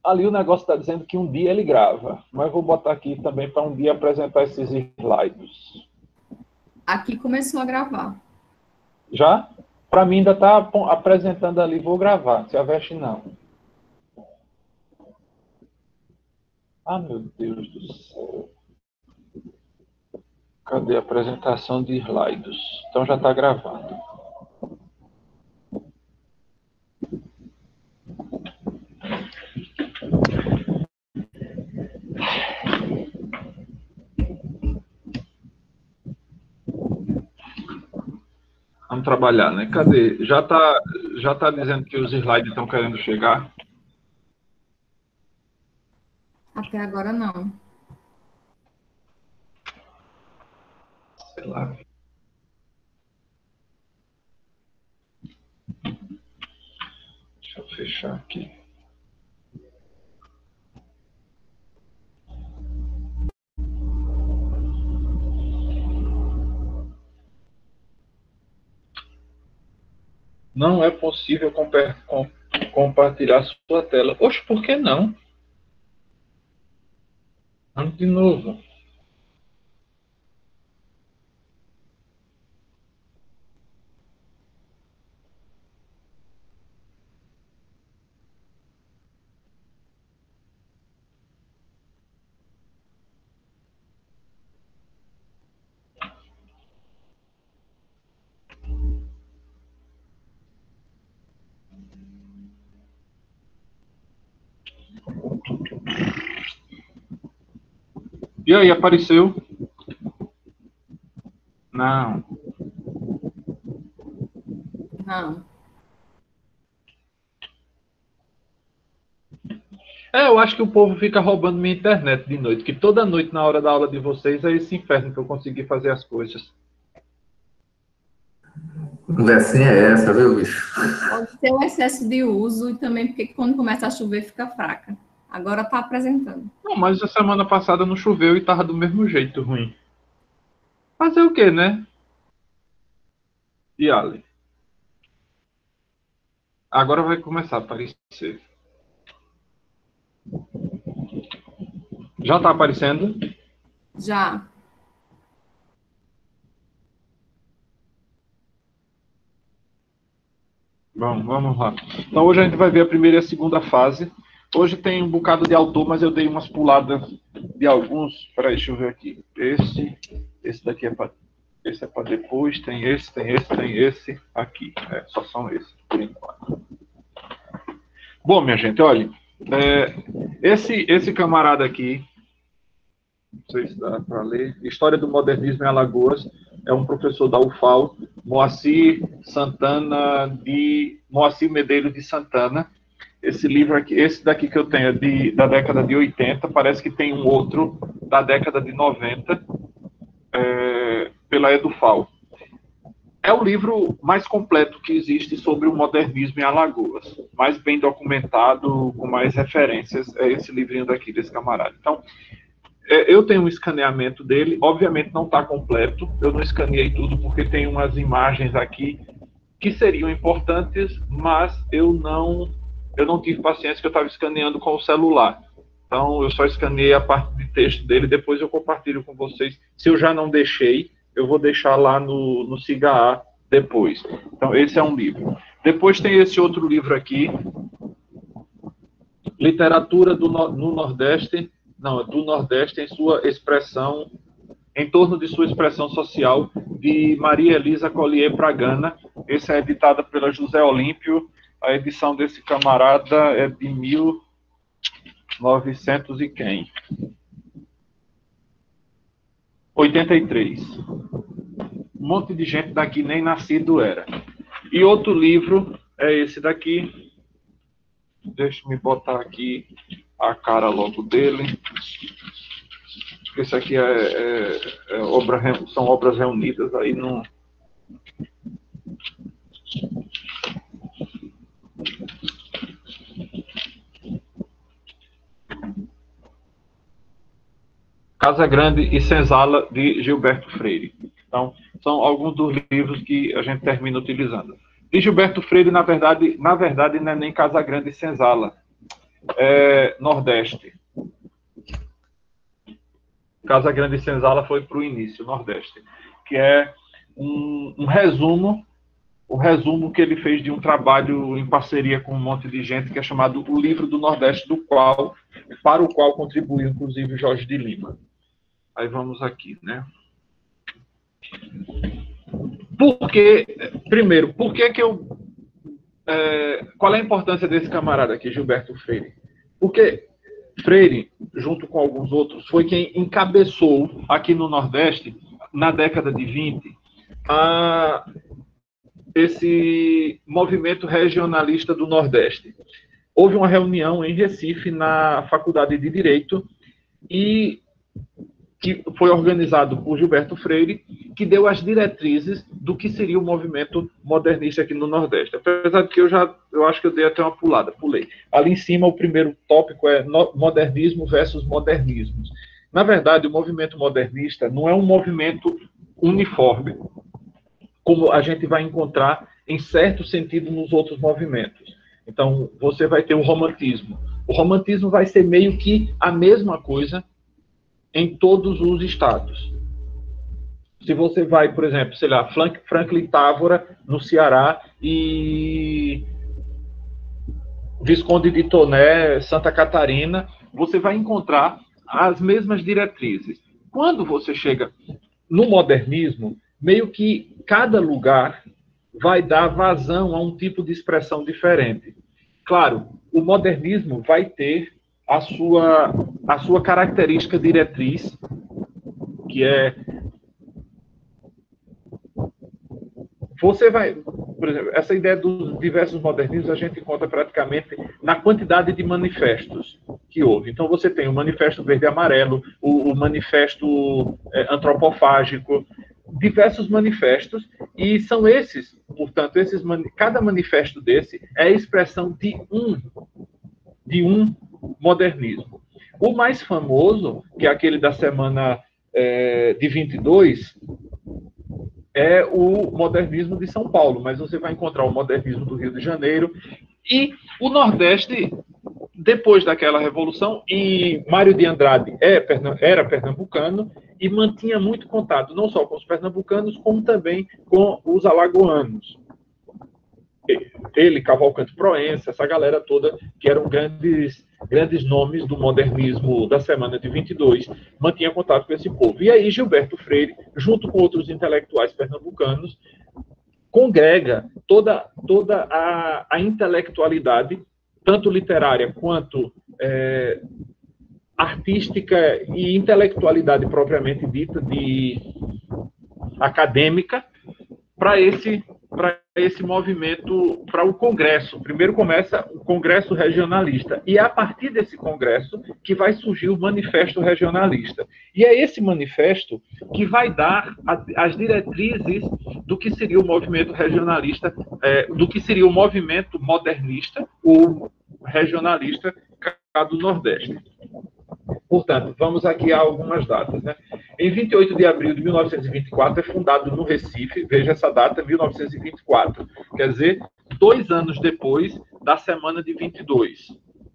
Ali o negócio está dizendo que um dia ele grava, mas vou botar aqui também para um dia apresentar esses slides. Aqui começou a gravar. Já? Para mim ainda está apresentando ali, vou gravar, se a veste não. Ah, meu Deus do céu. Cadê a apresentação de slides? Então já está gravando. Vamos trabalhar, né? Cadê? Já tá dizendo que os slides estão querendo chegar? Até agora não. Sei lá. Deixa eu fechar aqui. Não é possível compartilhar sua tela. Oxe, por que não? Vamos de novo. E aí, apareceu? Não. Não. Eu acho que o povo fica roubando minha internet de noite, que toda noite na hora da aula de vocês é esse inferno que eu consegui fazer as coisas. Conversinha é essa, viu, bicho? Pode ser o excesso de uso e também porque quando começa a chover fica fraca. Agora está apresentando. Não, mas a semana passada não choveu e tava do mesmo jeito ruim. Fazer o quê, né? E Ali? Agora vai começar a aparecer. Já tá aparecendo? Já. Bom, vamos lá. Então hoje a gente vai ver a primeira e a segunda fase. Hoje tem um bocado de autor, mas eu dei umas puladas de alguns. Peraí, deixa eu ver aqui. Esse daqui é para. Esse é para depois, tem esse aqui. Só são esses, por enquanto. Bom, minha gente, olha. Esse camarada aqui, não sei se dá para ler, História do Modernismo em Alagoas, é um professor da UFAL, Moacir Medeiros de Santana. Esse livro aqui, esse daqui que eu tenho é da década de 80, parece que tem um outro da década de 90, pela EduFal. É o livro mais completo que existe sobre o modernismo em Alagoas, mais bem documentado, com mais referências, é esse livrinho daqui, desse camarada. Então, eu tenho um escaneamento dele, obviamente não está completo, eu não escaneei tudo porque tem umas imagens aqui que seriam importantes, mas eu não tive paciência, que eu estava escaneando com o celular. Então, eu só escaneei a parte de texto dele, depois eu compartilho com vocês. Se eu já não deixei, eu vou deixar lá no SIGA depois. Então, esse é um livro. Depois tem esse outro livro aqui, Literatura do Nordeste em sua expressão, em torno de sua expressão social, de Maria Elisa Collier Pragana. Esse é editada pela José Olímpio. A edição desse camarada é de 1900 e quem? 83. Um monte de gente daqui nem nascido era. E outro livro é esse daqui. Deixa eu botar aqui a cara logo dele. Esse aqui são obras reunidas aí no... Casa Grande e Senzala, de Gilberto Freire. Então, são alguns dos livros que a gente termina utilizando. De Gilberto Freire, na verdade não é nem Casa Grande e Senzala. Nordeste. Casa Grande Senzala foi para o início, Nordeste, que é um resumo, o resumo que ele fez de um trabalho em parceria com um monte de gente, que é chamado O Livro do Nordeste, para o qual contribuiu, inclusive, Jorge de Lima. Aí vamos aqui, né? Primeiro, por que eu... qual é a importância desse camarada aqui, Gilberto Freire? Porque Freire, junto com alguns outros, foi quem encabeçou aqui no Nordeste, na década de 20, esse movimento regionalista do Nordeste. Houve uma reunião em Recife, na Faculdade de Direito, e que foi organizado por Gilberto Freire, que deu as diretrizes do que seria o movimento modernista aqui no Nordeste. Apesar de que eu acho que eu dei até uma pulei. Ali em cima, o primeiro tópico é modernismo versus modernismos. Na verdade, o movimento modernista não é um movimento uniforme, como a gente vai encontrar, em certo sentido, nos outros movimentos. Então, você vai ter o romantismo. O romantismo vai ser meio que a mesma coisa em todos os estados. Se você vai, por exemplo, sei lá, Franklin Távora, no Ceará, e Visconde de Toné, Santa Catarina, você vai encontrar as mesmas diretrizes. Quando você chega no modernismo, meio que cada lugar vai dar vazão a um tipo de expressão diferente. Claro, o modernismo vai ter a sua característica diretriz, que é... Você vai... Por exemplo, essa ideia dos diversos modernismos a gente encontra praticamente na quantidade de manifestos que houve. Então, você tem o Manifesto Verde e Amarelo, o Manifesto Antropofágico, diversos manifestos, e são esses, portanto, cada manifesto desse é a expressão de um modernismo. O mais famoso, que é aquele da semana de 22, é o modernismo de São Paulo, mas você vai encontrar o modernismo do Rio de Janeiro e o Nordeste, depois daquela revolução, e Mário de Andrade era pernambucano e mantinha muito contato, não só com os pernambucanos, como também com os alagoanos. Ele, Cavalcante Proença, essa galera toda, que eram grandes nomes do modernismo da semana de 22, mantinha contato com esse povo. E aí Gilberto Freire, junto com outros intelectuais pernambucanos, congrega toda a intelectualidade, tanto literária quanto artística e intelectualidade propriamente dita, acadêmica, para esse movimento, para o Congresso. Primeiro começa o Congresso Regionalista, e é a partir desse Congresso que vai surgir o Manifesto Regionalista. E é esse manifesto que vai dar as diretrizes do que seria o movimento regionalista, do que seria o movimento modernista ou regionalista do Nordeste. Portanto, vamos aqui a algumas datas, né? Em 28 de abril de 1924 é fundado no Recife, veja essa data, 1924, quer dizer, 2 anos depois da semana de 22.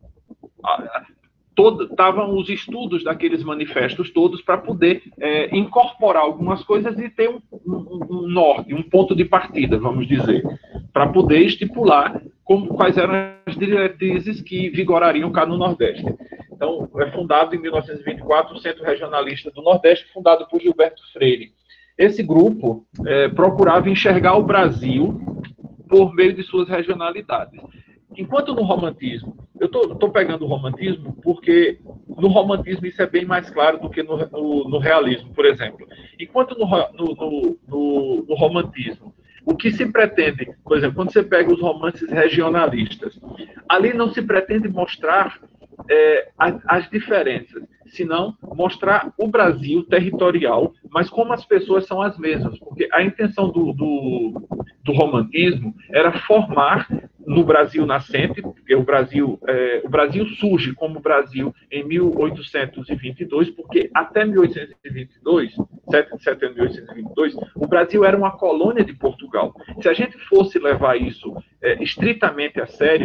Estavam os estudos daqueles manifestos todos para poder incorporar algumas coisas e ter um norte, um ponto de partida, vamos dizer, para poder estipular quais eram as diretrizes que vigorariam cá no Nordeste. Então, é fundado em 1924 o Centro Regionalista do Nordeste, fundado por Gilberto Freire. Esse grupo procurava enxergar o Brasil por meio de suas regionalidades. Enquanto no romantismo, eu estou pegando o romantismo porque no romantismo isso é bem mais claro do que no realismo, por exemplo. Enquanto no romantismo, o que se pretende, por exemplo, quando você pega os romances regionalistas, ali não se pretende mostrar as diferenças, senão mostrar o Brasil territorial, mas como as pessoas são as mesmas, porque a intenção do romantismo era formar no Brasil nascente, porque o Brasil surge como Brasil em 1822, porque até 1822, 7 de setembro de 1822, o Brasil era uma colônia de Portugal. Se a gente fosse levar isso estritamente a sério,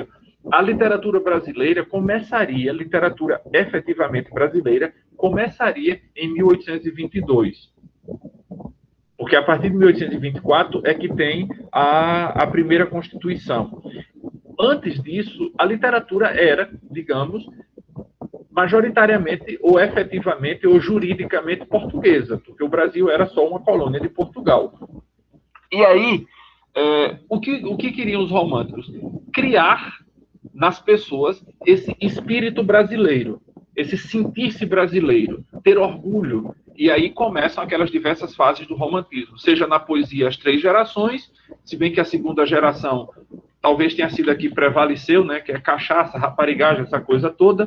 a literatura brasileira começaria, a literatura efetivamente brasileira, começaria em 1822. Porque a partir de 1824 é que tem a primeira Constituição. Antes disso, a literatura era, digamos, majoritariamente ou efetivamente ou juridicamente portuguesa, porque o Brasil era só uma colônia de Portugal. E aí, o que queriam os românticos? Criar nas pessoas esse espírito brasileiro, esse sentir-se brasileiro, ter orgulho. E aí começam aquelas diversas fases do romantismo, seja na poesia As Três Gerações, se bem que a segunda geração talvez tenha sido a que prevaleceu, né, que é cachaça, raparigagem, essa coisa toda.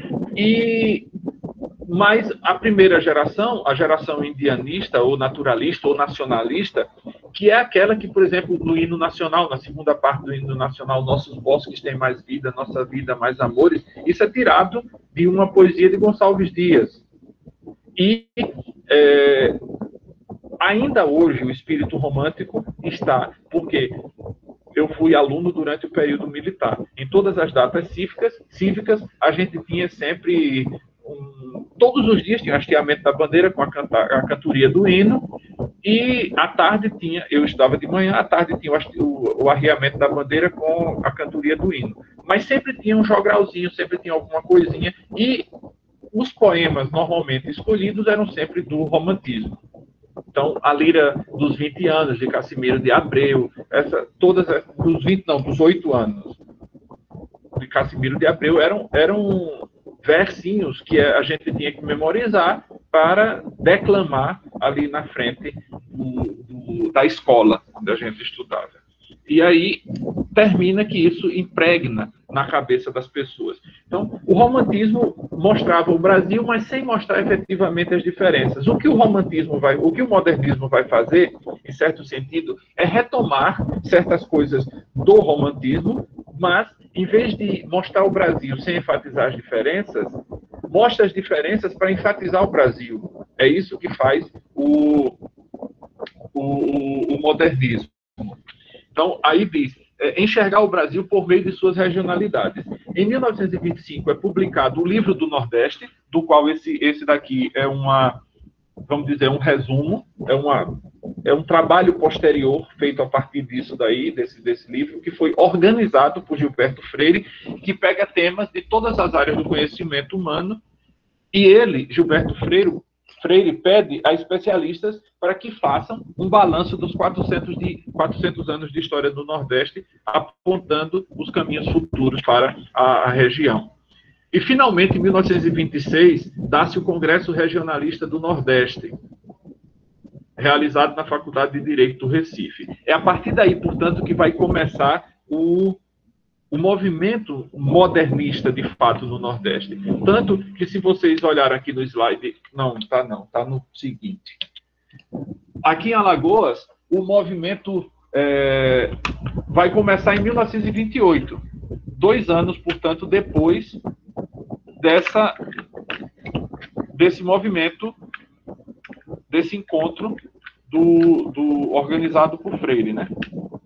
Mas a primeira geração, a geração indianista, ou naturalista, ou nacionalista, que é aquela que, por exemplo, no hino nacional, na segunda parte do hino nacional, nossos bosques têm mais vida, nossa vida mais amores, isso é tirado de uma poesia de Gonçalves Dias. E ainda hoje o espírito romântico está, porque eu fui aluno durante o período militar. Em todas as datas cívicas a gente tinha sempre, todos os dias tinha o hasteamento da bandeira com a cantoria do hino, e à tarde tinha, eu estudava de manhã, à tarde tinha o arriamento da bandeira com a cantoria do hino. Mas sempre tinha um jogralzinho, sempre tinha alguma coisinha, e os poemas normalmente escolhidos eram sempre do romantismo. Então, a Lira dos 20 anos, de Cassimiro de Abreu, dos 8 anos de Cassimiro de Abreu, eram versinhos que a gente tinha que memorizar para declamar ali na frente da escola onde a gente estudava. E aí termina que isso impregna na cabeça das pessoas. Então, o romantismo mostrava o Brasil, mas sem mostrar efetivamente as diferenças. O que o modernismo vai fazer, em certo sentido, é retomar certas coisas do romantismo, mas, em vez de mostrar o Brasil sem enfatizar as diferenças, mostra as diferenças para enfatizar o Brasil. É isso que faz o modernismo. Então, aí diz, enxergar o Brasil por meio de suas regionalidades. Em 1925 é publicado o Livro do Nordeste, do qual esse daqui é vamos dizer, um resumo, é um trabalho posterior feito a partir disso daí, desse livro, que foi organizado por Gilberto Freire, que pega temas de todas as áreas do conhecimento humano, e ele, Gilberto Freire, pede a especialistas para que façam um balanço dos 400 anos de história do Nordeste, apontando os caminhos futuros para a região. E, finalmente, em 1926, dá-se o Congresso Regionalista do Nordeste, realizado na Faculdade de Direito do Recife. É a partir daí, portanto, que vai começar o movimento modernista, de fato, no Nordeste. Tanto que, se vocês olharem aqui no slide... Não, está no seguinte. Aqui em Alagoas, o movimento vai começar em 1928. 2 anos, portanto, depois desse movimento, desse encontro organizado por Freire, né?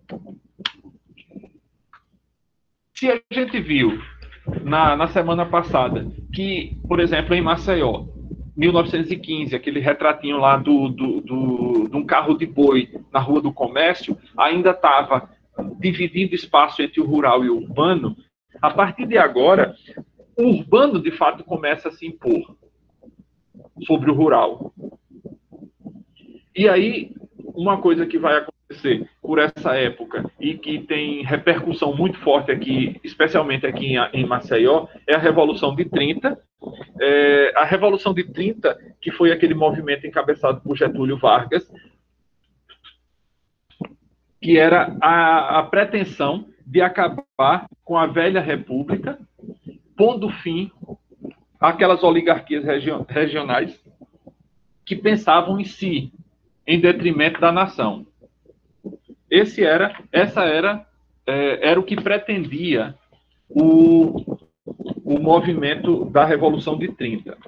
Se a gente viu na semana passada que, por exemplo, em Maceió, 1915, aquele retratinho lá de um carro de boi na Rua do Comércio, ainda estava dividindo espaço entre o rural e o urbano, a partir de agora, o urbano, de fato, começa a se impor sobre o rural. E aí, uma coisa que vai acontecer por essa época e que tem repercussão muito forte aqui, especialmente aqui em Maceió, é a Revolução de 30. A Revolução de 30, que foi aquele movimento encabeçado por Getúlio Vargas, que era a pretensão de acabar com a velha república, pondo fim àquelas oligarquias regionais que pensavam em si, em detrimento da nação. Era o que pretendia o movimento da Revolução de 30.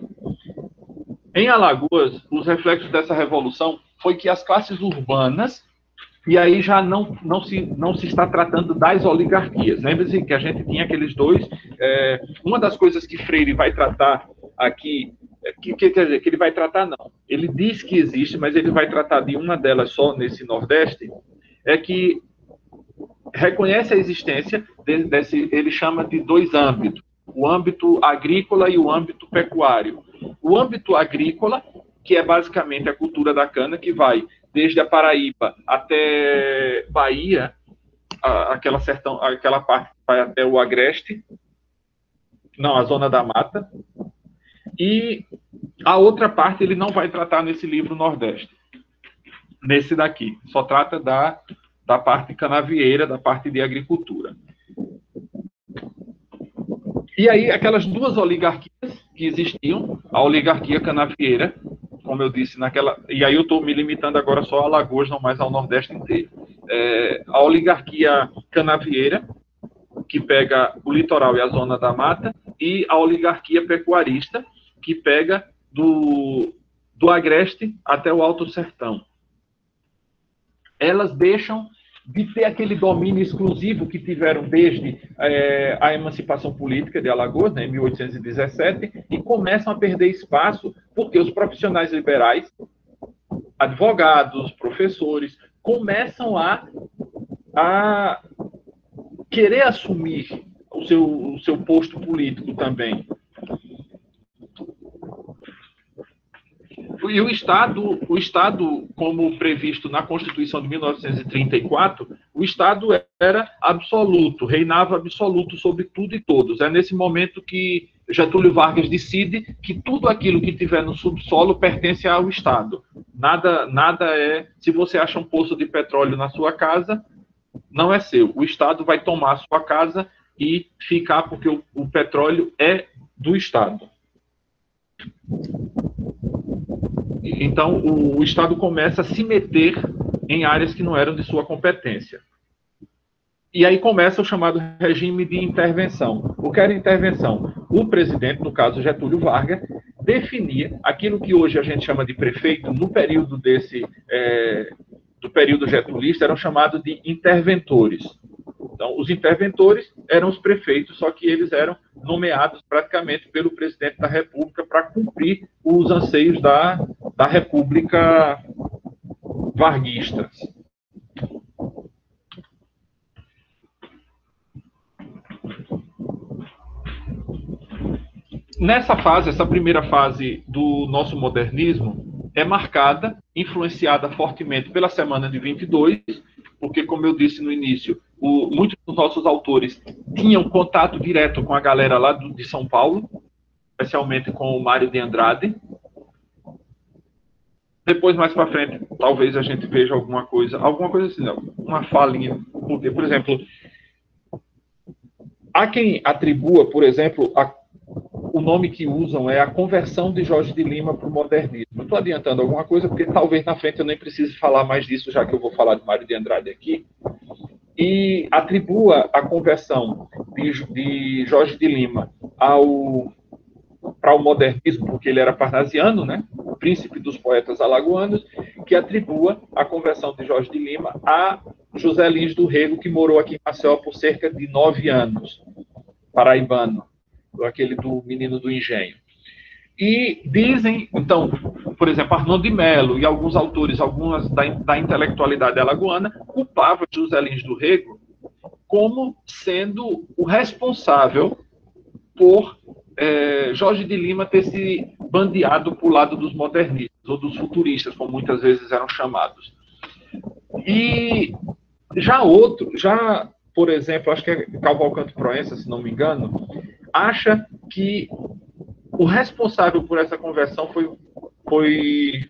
Em Alagoas, os reflexos dessa revolução foi que as classes urbanas E aí já não se está tratando das oligarquias. Lembre-se que a gente tinha aqueles dois. Uma das coisas que Freire vai tratar aqui, quer dizer, que ele vai tratar não. Ele diz que existe, mas ele vai tratar de uma delas só nesse Nordeste, é que reconhece a existência ele chama de dois âmbitos, o âmbito agrícola e o âmbito pecuário. O âmbito agrícola, que é basicamente a cultura da cana, que vai desde a Paraíba até Bahia, aquela parte que vai até o Agreste, não, a Zona da Mata, e a outra parte ele não vai tratar nesse livro Nordeste, nesse daqui, só trata da parte canavieira, da parte de agricultura. E aí, aquelas duas oligarquias que existiam, a oligarquia canavieira, como eu disse, e aí eu estou me limitando agora só a Alagoas, não mais ao Nordeste inteiro. A oligarquia canavieira, que pega o litoral e a zona da mata, e a oligarquia pecuarista, que pega do Agreste até o Alto Sertão. Elas deixam de ter aquele domínio exclusivo que tiveram desde a emancipação política de Alagoas, né, em 1817, e começam a perder espaço porque os profissionais liberais, advogados, professores, começam a querer assumir o seu posto político também. E o Estado, como previsto na Constituição de 1934, o Estado era absoluto, reinava absoluto sobre tudo e todos. É nesse momento que Getúlio Vargas decide que tudo aquilo que tiver no subsolo pertence ao Estado. Nada é... Se você acha um poço de petróleo na sua casa, não é seu. O Estado vai tomar a sua casa e ficar, porque o petróleo é do Estado. Então, o Estado começa a se meter em áreas que não eram de sua competência. E aí começa o chamado regime de intervenção. O que era intervenção? O presidente, no caso Getúlio Vargas, definia aquilo que hoje a gente chama de prefeito, no período do período getulista, eram chamados de interventores. Então, os interventores eram os prefeitos, só que eles eram nomeados praticamente pelo presidente da República para cumprir os anseios da República varguista. Nessa fase, essa primeira fase do nosso modernismo é marcada, influenciada fortemente pela Semana de 22, porque, como eu disse no início, muitos dos nossos autores tinham contato direto com a galera lá de São Paulo, especialmente com o Mário de Andrade. Depois, mais para frente, talvez a gente veja alguma coisa assim, não, uma falinha. Por exemplo, há quem atribua, por exemplo, o nome que usam é a conversão de Jorge de Lima para o modernismo. Estou adiantando alguma coisa, porque talvez na frente eu nem precise falar mais disso, já que eu vou falar de Mário de Andrade aqui. E atribua a conversão de Jorge de Lima para o modernismo, porque ele era parnasiano, né? O príncipe dos poetas alagoanos, que atribua a conversão de Jorge de Lima a José Lins do Rego, que morou aqui em Maceió por cerca de 9 anos, paraibano, aquele do Menino do Engenho. E dizem, então, por exemplo, Arnon de Melo e alguns autores, algumas da intelectualidade alagoana, culpavam José Lins do Rego como sendo o responsável por Jorge de Lima ter se bandeado para o lado dos modernistas, ou dos futuristas, como muitas vezes eram chamados. E por exemplo, acho que é Cavalcanti Proença, se não me engano, acha que o responsável por essa conversão foi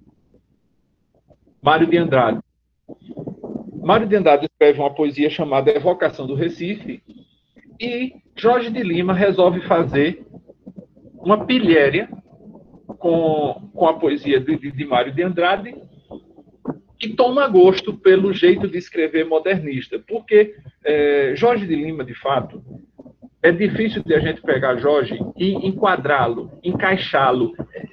Mário de Andrade. Mário de Andrade escreve uma poesia chamada Evocação do Recife, e Jorge de Lima resolve fazer uma pilhéria com a poesia de Mário de Andrade e toma gosto pelo jeito de escrever modernista, porque Jorge de Lima, de fato, é difícil de a gente pegar Jorge e enquadrá-lo,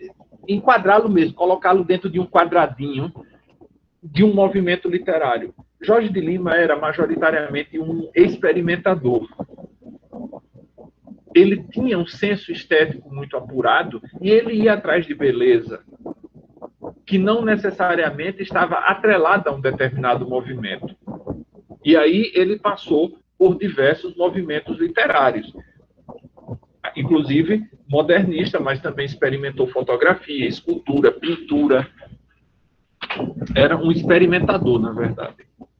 enquadrá-lo mesmo, colocá-lo dentro de um quadradinho de um movimento literário. Jorge de Lima era majoritariamente um experimentador. Ele tinha um senso estético muito apurado e ele ia atrás de beleza, que não necessariamente estava atrelada a um determinado movimento. E aí ele passou por diversos movimentos literários, inclusive modernista, mas também experimentou fotografia, escultura, pintura. Era um experimentador, na verdade.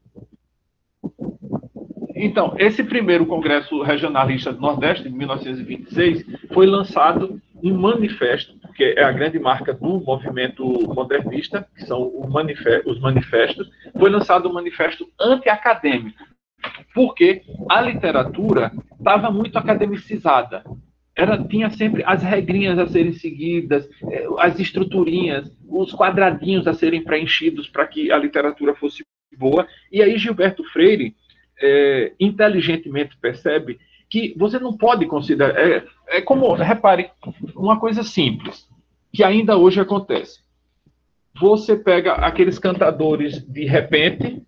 Então, esse primeiro Congresso Regionalista do Nordeste, de 1926, foi lançado um manifesto, que é a grande marca do movimento modernista, que são os manifestos. Foi lançado um manifesto anti-acadêmico, porque a literatura estava muito academicizada. Tinha sempre as regrinhas a serem seguidas, as estruturinhas, os quadradinhos a serem preenchidos para que a literatura fosse boa. E aí Gilberto Freire inteligentemente percebe que você não pode considerar... como, repare, uma coisa simples, que ainda hoje acontece. Você pega aqueles cantadores de repente,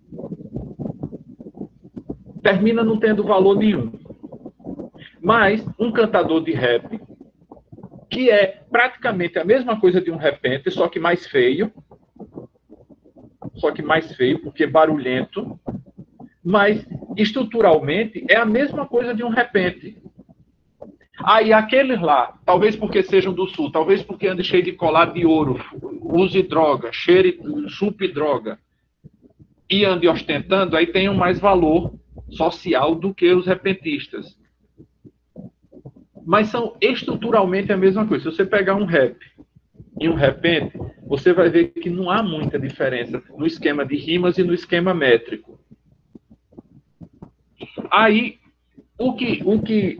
termina não tendo valor nenhum. Mas um cantador de rap, que é praticamente a mesma coisa de um repente, só que mais feio, porque barulhento, mas estruturalmente é a mesma coisa de um repente. Aí aqueles lá, talvez porque sejam do sul, talvez porque andem cheio de colar de ouro, use droga, chupe droga, e ande ostentando, aí tenham mais valor social do que os repentistas. Mas são estruturalmente a mesma coisa. Se você pegar um rap e um repente, você vai ver que não há muita diferença no esquema de rimas e no esquema métrico. Aí, o que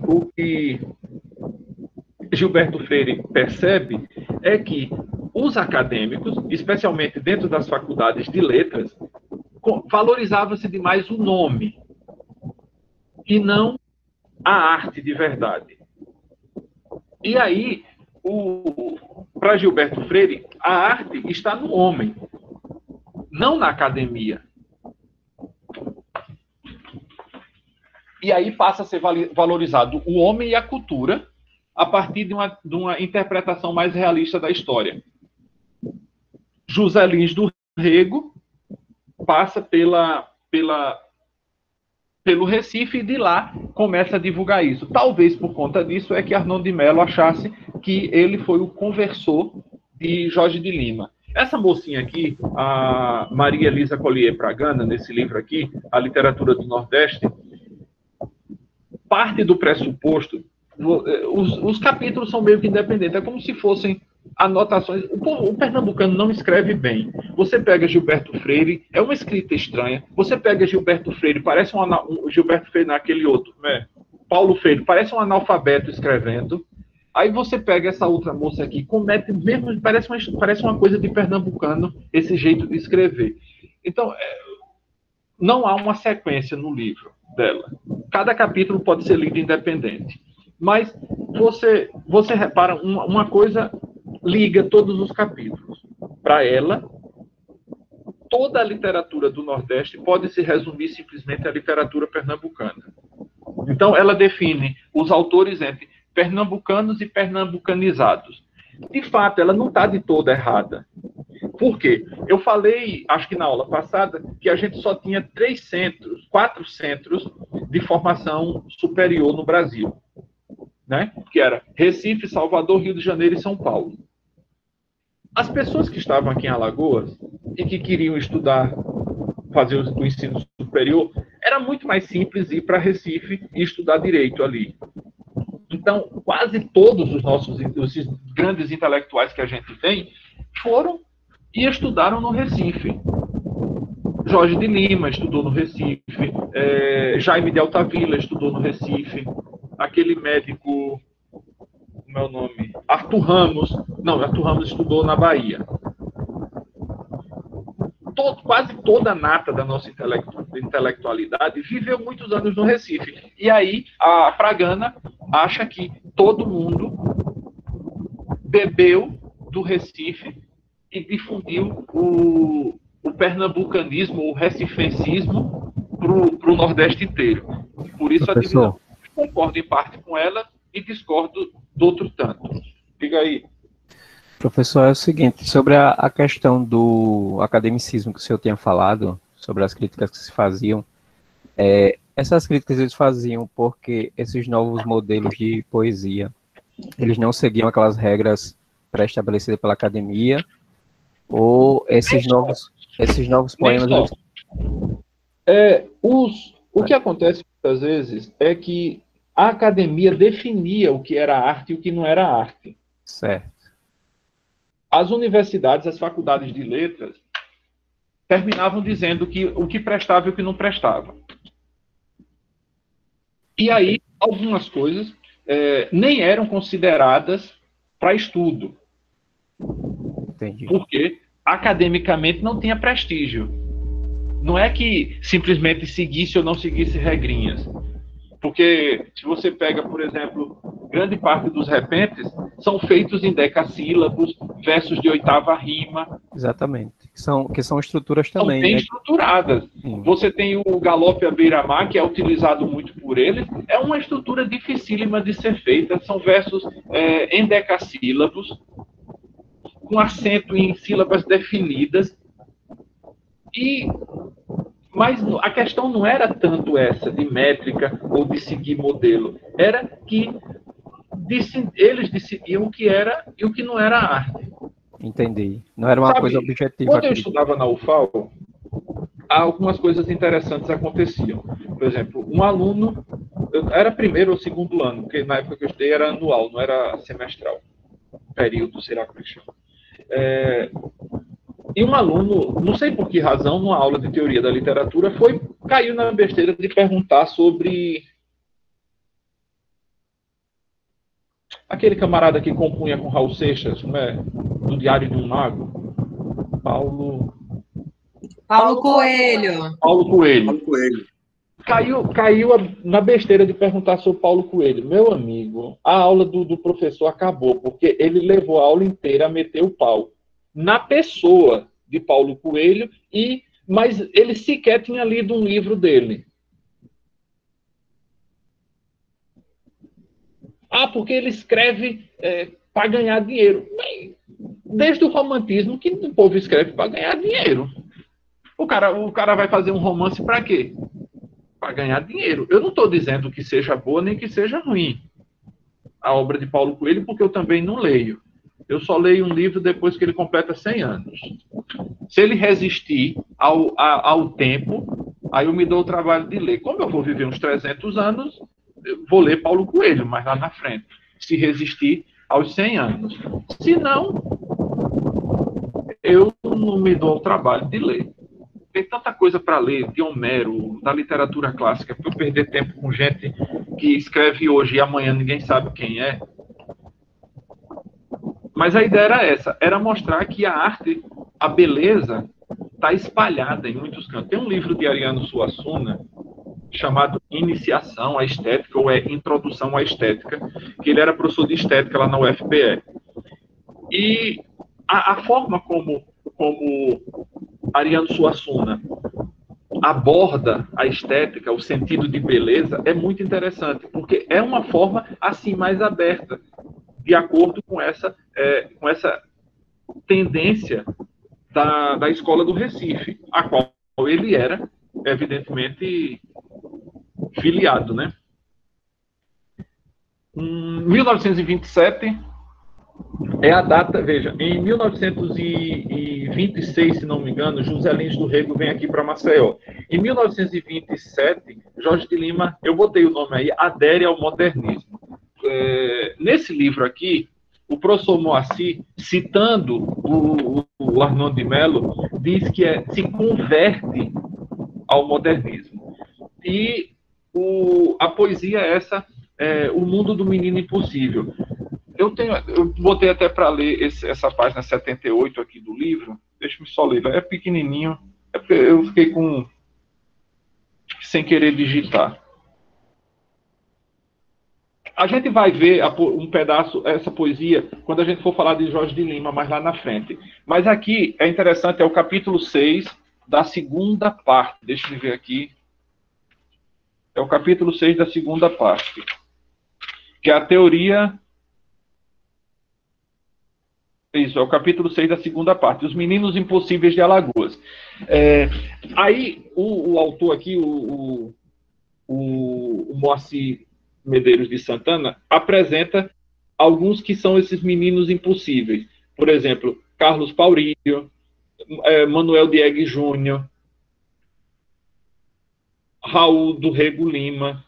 Gilberto Freire percebe é que os acadêmicos, especialmente dentro das faculdades de letras, valorizava-se demais o nome e não a arte de verdade. E aí, para Gilberto Freire, a arte está no homem, não na academia. E aí passa a ser valorizado o homem e a cultura a partir de uma interpretação mais realista da história. José Lins do Rego passa pelo Recife e de lá começa a divulgar isso. Talvez por conta disso é que Arnon de Mello achasse que ele foi o conversor de Jorge de Lima. Essa mocinha aqui, a Maria Elisa Collier Pragana, nesse livro aqui, A Literatura do Nordeste, parte do pressuposto, os capítulos são meio que independentes, é como se fossem anotações. O pernambucano não escreve bem. Você pega Gilberto Freire, é uma escrita estranha. Você pega Gilberto Freire, parece Gilberto Freire naquele outro, né? Paulo Freire, parece um analfabeto escrevendo. Aí você pega essa outra moça aqui, comete mesmo, parece uma coisa de pernambucano, esse jeito de escrever. Então, não há uma sequência no livro dela. Cada capítulo pode ser lido independente. Mas você repara, uma coisa liga todos os capítulos. Para ela, toda a literatura do Nordeste pode se resumir simplesmente à literatura pernambucana. Então, ela define os autores entre pernambucanos e pernambucanizados. De fato, ela não está de toda errada. Por quê? Eu falei, acho que na aula passada, que a gente só tinha 4 centros de formação superior no Brasil, né? Que era Recife, Salvador, Rio de Janeiro e São Paulo. As pessoas que estavam aqui em Alagoas e que queriam estudar, fazer o ensino superior, era muito mais simples ir para Recife e estudar direito ali. Então, quase todos os grandes intelectuais que a gente tem foram e estudaram no Recife. Jorge de Lima estudou no Recife, Jaime de Altavilla estudou no Recife, aquele médico, como é o nome? Arthur Ramos estudou na Bahia. Quase toda a nata da nossa intelectualidade viveu muitos anos no Recife. E aí a Pragana acha que todo mundo bebeu do Recife e difundiu o pernambucanismo ou recifencismo para o Nordeste inteiro. Por isso a divisão. Concordo em parte com ela e discordo do outro tanto. Diga aí. Professor, é o seguinte, sobre a questão do academicismo que o senhor tinha falado, sobre as críticas que se faziam, essas críticas eles faziam porque esses novos modelos de poesia, eles não seguiam aquelas regras pré-estabelecidas pela academia, ou esses novos poemas... O que acontece muitas vezes é que a academia definia o que era arte e o que não era arte. Certo. As universidades, as faculdades de letras, terminavam dizendo que o que prestava e o que não prestava. E aí, algumas coisas nem eram consideradas para estudo. Entendi. Porque, academicamente, não tinha prestígio. Não é que simplesmente seguisse ou não seguisse regrinhas. Porque, se você pega, por exemplo, grande parte dos repentes são feitos em decassílabos, versos de oitava rima. Exatamente. Que são estruturas também. São bem estruturadas. Sim. Você tem o galope à beira-mar, que é utilizado muito por eles. É uma estrutura dificílima de ser feita. São versos em decassílabos, com acento em sílabas definidas. Mas a questão não era tanto essa, de métrica ou de seguir modelo. Era que eles decidiam o que era e o que não era arte. Entendi. Não era uma coisa objetiva. Quando eu estudava na UFAL, algumas coisas interessantes aconteciam. Por exemplo, um aluno... Era primeiro ou segundo ano, porque na época que eu estudei era anual, não era semestral. Período, sei lá como é que chama. E um aluno, não sei por que razão, numa aula de teoria da literatura, caiu na besteira de perguntar sobre aquele camarada que compunha com Raul Seixas, do Diário de um Mago, Paulo Coelho. Paulo Coelho. Caiu na besteira de perguntar sobre Paulo Coelho. Meu amigo, a aula do professor acabou, porque ele levou a aula inteira a meter o pau na pessoa de Paulo Coelho, mas ele sequer tinha lido um livro dele. Porque ele escreve para ganhar dinheiro. Desde o romantismo que o povo escreve para ganhar dinheiro. O cara vai fazer um romance para quê? Para ganhar dinheiro. Eu não estou dizendo que seja boa nem que seja ruim a obra de Paulo Coelho, porque eu também não leio. Eu só leio um livro depois que ele completa 100 anos. Se ele resistir ao tempo, aí eu me dou o trabalho de ler. Como eu vou viver uns 300 anos, eu vou ler Paulo Coelho, mais lá na frente. Se resistir aos 100 anos. Se não, eu não me dou o trabalho de ler. Tem tanta coisa para ler, de Homero, da literatura clássica, para eu perder tempo com gente que escreve hoje e amanhã ninguém sabe quem é. Mas a ideia era essa, era mostrar que a arte, a beleza, está espalhada em muitos cantos. Tem um livro de Ariano Suassuna, chamado Iniciação à Estética, ou Introdução à Estética, que ele era professor de estética lá na UFPE. E a forma como Ariano Suassuna aborda a estética, o sentido de beleza, é muito interessante, porque é uma forma assim mais aberta, de acordo com essa tendência da escola do Recife, a qual ele era, evidentemente, filiado, né? Em 1927 é a data, veja, em 1926, se não me engano, José Lins do Rego vem aqui para Maceió. Em 1927, Jorge de Lima, eu botei o nome aí, adere ao modernismo. Nesse livro aqui, o professor Moacir, citando o Arnon de Mello, diz que se converte ao modernismo. E a poesia é essa, O Mundo do Menino Impossível. Eu botei até para ler essa página 78 aqui do livro. Deixa-me só ler. É pequenininho. É porque eu fiquei sem querer digitar. A gente vai ver um pedaço, essa poesia, quando a gente for falar de Jorge de Lima, mais lá na frente. Mas aqui é interessante, é o capítulo 6, da segunda parte. Deixa eu ver aqui. É o capítulo 6 da segunda parte. Que é a teoria... Isso, é o capítulo 6 da segunda parte. Os Meninos Impossíveis de Alagoas. Aí, o autor aqui, o Moacir Medeiros de Santana, apresenta alguns que são esses meninos impossíveis. Por exemplo, Carlos Paurílio, Manuel Diegue Júnior, Raul do Rego Lima,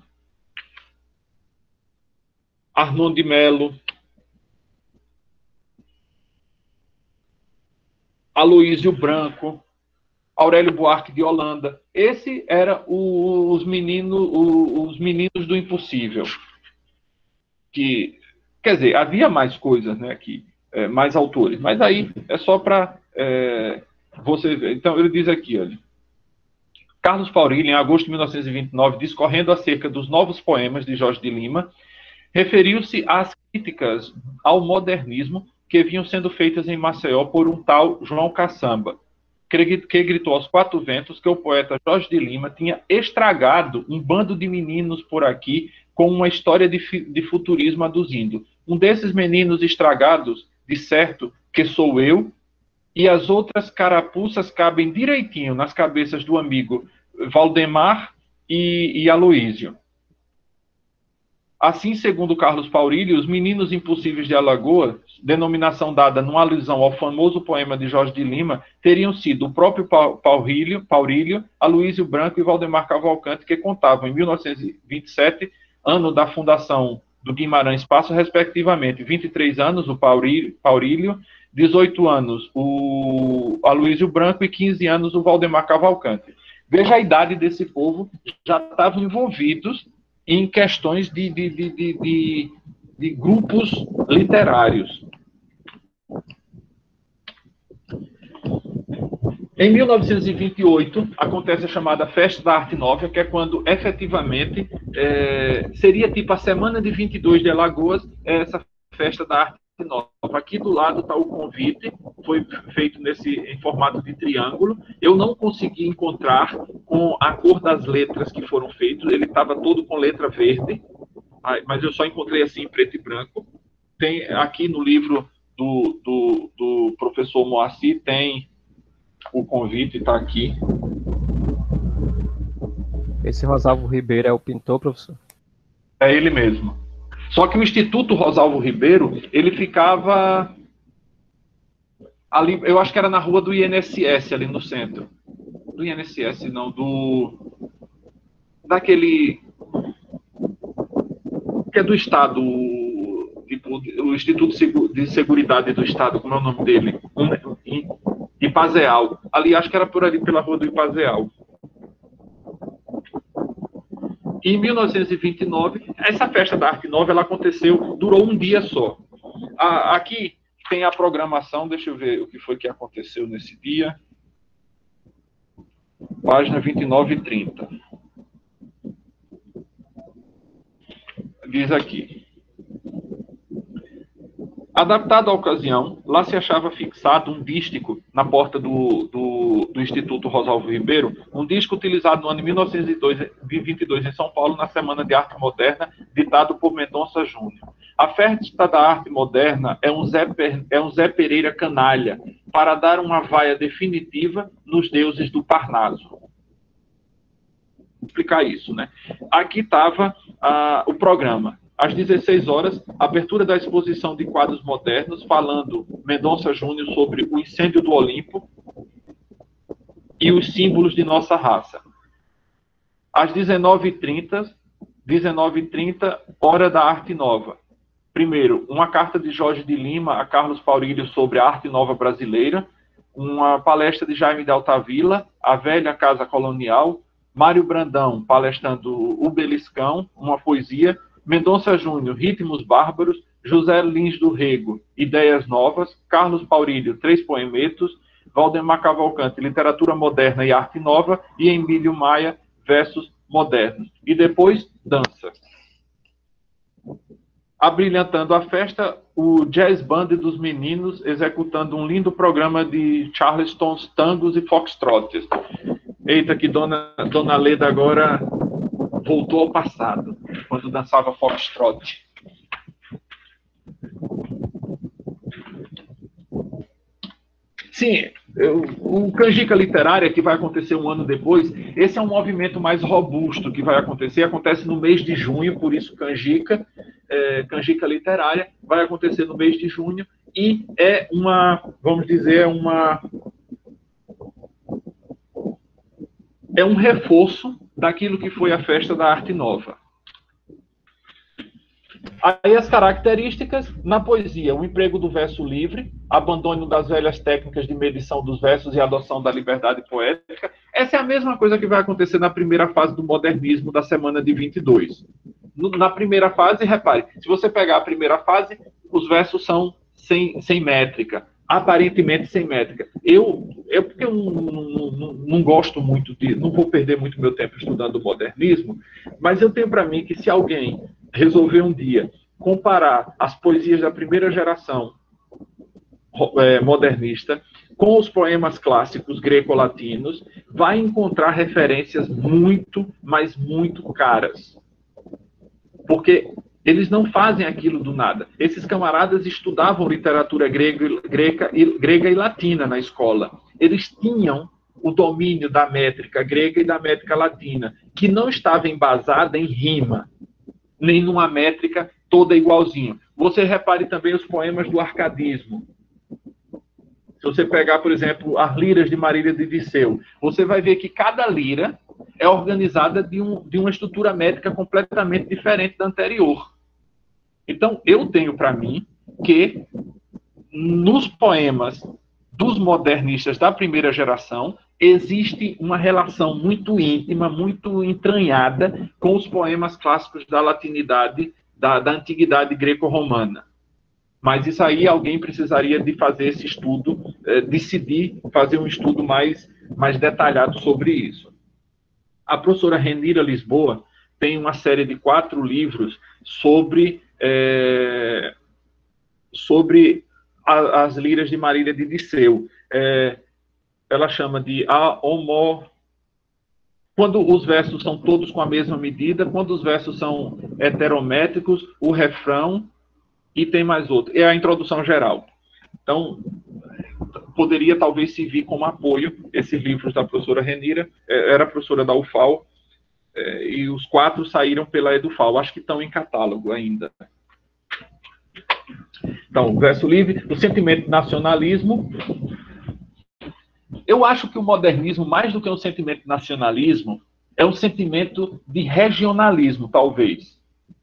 Arnon de Melo, Aloísio Branco, Aurélio Buarque de Holanda. Esse era os meninos do impossível. Que, quer dizer, havia mais coisas, né, aqui, mais autores, mas aí é só para você ver. Então, ele diz aqui, olha, Carlos Paurílio, em agosto de 1929, discorrendo acerca dos novos poemas de Jorge de Lima, referiu-se às críticas ao modernismo que vinham sendo feitas em Maceió por um tal João Caçamba, que gritou aos quatro ventos que o poeta Jorge de Lima tinha estragado um bando de meninos por aqui com uma história de futurismo aduzindo. Um desses meninos estragados, de certo, que sou eu, e as outras carapuças cabem direitinho nas cabeças do amigo Valdemar e Aloísio. Assim, segundo Carlos Paurílio, os Meninos Impossíveis de Alagoas, denominação dada numa alusão ao famoso poema de Jorge de Lima, teriam sido o próprio Paurílio, Aloísio Branco e Valdemar Cavalcante, que contavam em 1927, ano da fundação do Guimarães Passo, respectivamente, 23 anos o Paurílio, 18 anos o Aloísio Branco e 15 anos o Valdemar Cavalcante. Veja a idade desse povo, já estavam envolvidos em questões de grupos literários. Em 1928, acontece a chamada Festa da Arte Nova, que é quando, efetivamente, seria tipo a Semana de 22 de Alagoas, essa Festa da Arte Nova. Aqui do lado está o convite, foi feito em formato de triângulo. Eu não consegui encontrar com a cor das letras que foram feitas, ele estava todo com letra verde, mas eu só encontrei assim em preto e branco. Tem aqui no livro do professor Moacir, tem o convite, está aqui. Esse Rosalvo Ribeiro é o pintor, professor? É ele mesmo. Só que o Instituto Rosalvo Ribeiro, ele ficava ali, eu acho que era na rua do INSS, ali no centro. Do INSS, não, daquele que é do Estado, tipo, o Instituto de Seguridade do Estado, como é o nome dele? Ipazeal. Ali, acho que era por ali, pela rua do Ipazeal. Em 1929, essa Festa da Arte Nova, ela aconteceu, durou um dia só. Aqui tem a programação, deixa eu ver o que foi que aconteceu nesse dia. Página 29 e 30. Diz aqui. Adaptado à ocasião, lá se achava fixado um dístico na porta do Instituto Rosalvo Ribeiro, um disco utilizado no ano de 1922 em São Paulo, na Semana de Arte Moderna, ditado por Mendonça Júnior. A Festa da Arte Moderna é um Zé Pereira canalha, para dar uma vaia definitiva nos deuses do Parnaso. Vou explicar isso, né? Aqui estava o programa. Às 16 horas, abertura da exposição de quadros modernos, falando Mendonça Júnior sobre o incêndio do Olimpo e os símbolos de nossa raça. Às 19h30, Hora da Arte Nova. Primeiro, uma carta de Jorge de Lima a Carlos Paurílio sobre a arte nova brasileira, uma palestra de Jaime de Altavila, A Velha Casa Colonial, Mário Brandão palestrando O Beliscão, uma poesia, Mendonça Júnior, Ritmos Bárbaros, José Lins do Rego, Ideias Novas, Carlos Paurílio, 3 poemetos, Valdemar Cavalcante, Literatura Moderna e Arte Nova, e Emílio Maia, Versos Modernos. E depois, dança. abrilhantando a festa, o Jazz Band dos meninos executando um lindo programa de Charlestons, tangos e foxtrots. Eita, que Dona Leda agora voltou ao passado, quando dançava foxtrot. Sim, o Canjica Literária, que vai acontecer um ano depois, esse é um movimento mais robusto que vai acontecer, acontece no mês de junho, por isso Canjica Literária, vai acontecer no mês de junho, e é vamos dizer, é um reforço daquilo que foi a Festa da Arte Nova. Aí as características, na poesia, o emprego do verso livre, abandono das velhas técnicas de medição dos versos e adoção da liberdade poética. Essa é a mesma coisa que vai acontecer na primeira fase do modernismo da semana de 22. Na primeira fase, repare, se você pegar a primeira fase, os versos são sem métrica, aparentemente sem métrica. Porque eu não gosto muito não vou perder muito meu tempo estudando o modernismo, mas eu tenho para mim que se alguém resolver um dia comparar as poesias da primeira geração modernista com os poemas clássicos greco-latinos, vai encontrar referências muito, mas muito caras. Porque eles não fazem aquilo do nada. Esses camaradas estudavam literatura grega e latina na escola. Eles tinham o domínio da métrica grega e da métrica latina, que não estava embasada em rima, nem numa métrica toda igualzinha. Você repare também os poemas do arcadismo. Se você pegar, por exemplo, as liras de Marília de Disseu, você vai ver que cada lira é organizada de uma estrutura métrica completamente diferente da anterior. Então, eu tenho para mim que nos poemas dos modernistas da primeira geração existe uma relação muito íntima, muito entranhada com os poemas clássicos da latinidade, da antiguidade greco-romana. Mas isso aí alguém precisaria de fazer esse estudo, decidir fazer um estudo mais detalhado sobre isso. A professora Renira Lisboa tem uma série de 4 livros sobre as liras de Marília de Disseu. Ela chama de quando os versos são todos com a mesma medida, quando os versos são heterométricos, o refrão, e tem mais outro. É a introdução geral. Então, poderia talvez servir como apoio esses livros da professora Renira. Era professora da UFAL, e os 4 saíram pela EduFal. Acho que estão em catálogo ainda. Então, verso livre, o sentimento de nacionalismo. Eu acho que o modernismo, mais do que um sentimento de nacionalismo, é um sentimento de regionalismo, talvez.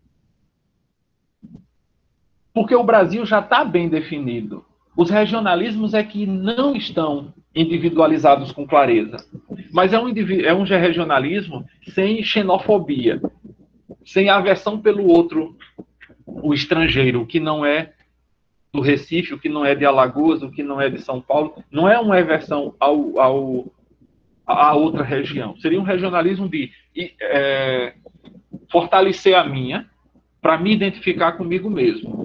Porque o Brasil já está bem definido. Os regionalismos é que não estão individualizados com clareza. Mas é um regionalismo sem xenofobia, sem aversão pelo outro, o estrangeiro, que não é do Recife, o que não é de Alagoas, o que não é de São Paulo. Não é uma aversão a outra região. Seria um regionalismo de fortalecer a minha, para me identificar comigo mesmo.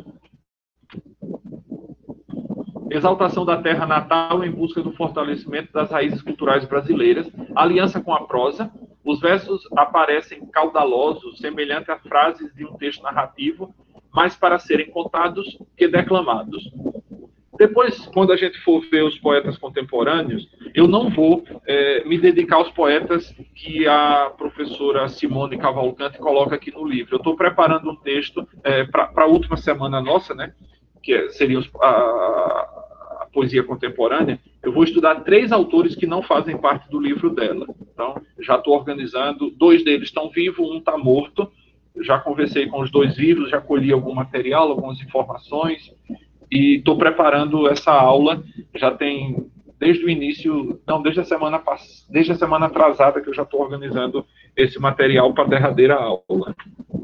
Exaltação da terra natal em busca do fortalecimento das raízes culturais brasileiras, aliança com a prosa. Os versos aparecem caudalosos, semelhante a frases de um texto narrativo, mais para serem contados que declamados. Depois, quando a gente for ver os poetas contemporâneos, eu não vou me dedicar aos poetas que a professora Simone Cavalcante coloca aqui no livro. Eu estou preparando um texto para a última semana nossa, né, que seria a poesia contemporânea. Eu vou estudar 3 autores que não fazem parte do livro dela. Então, já estou organizando. 2 deles estão vivos, um está morto. Já conversei com os 2 vivos, já colhi algum material, algumas informações, e estou preparando essa aula. Já tem desde o início, não, desde a semana atrasada que eu já estou organizando esse material para a derradeira aula.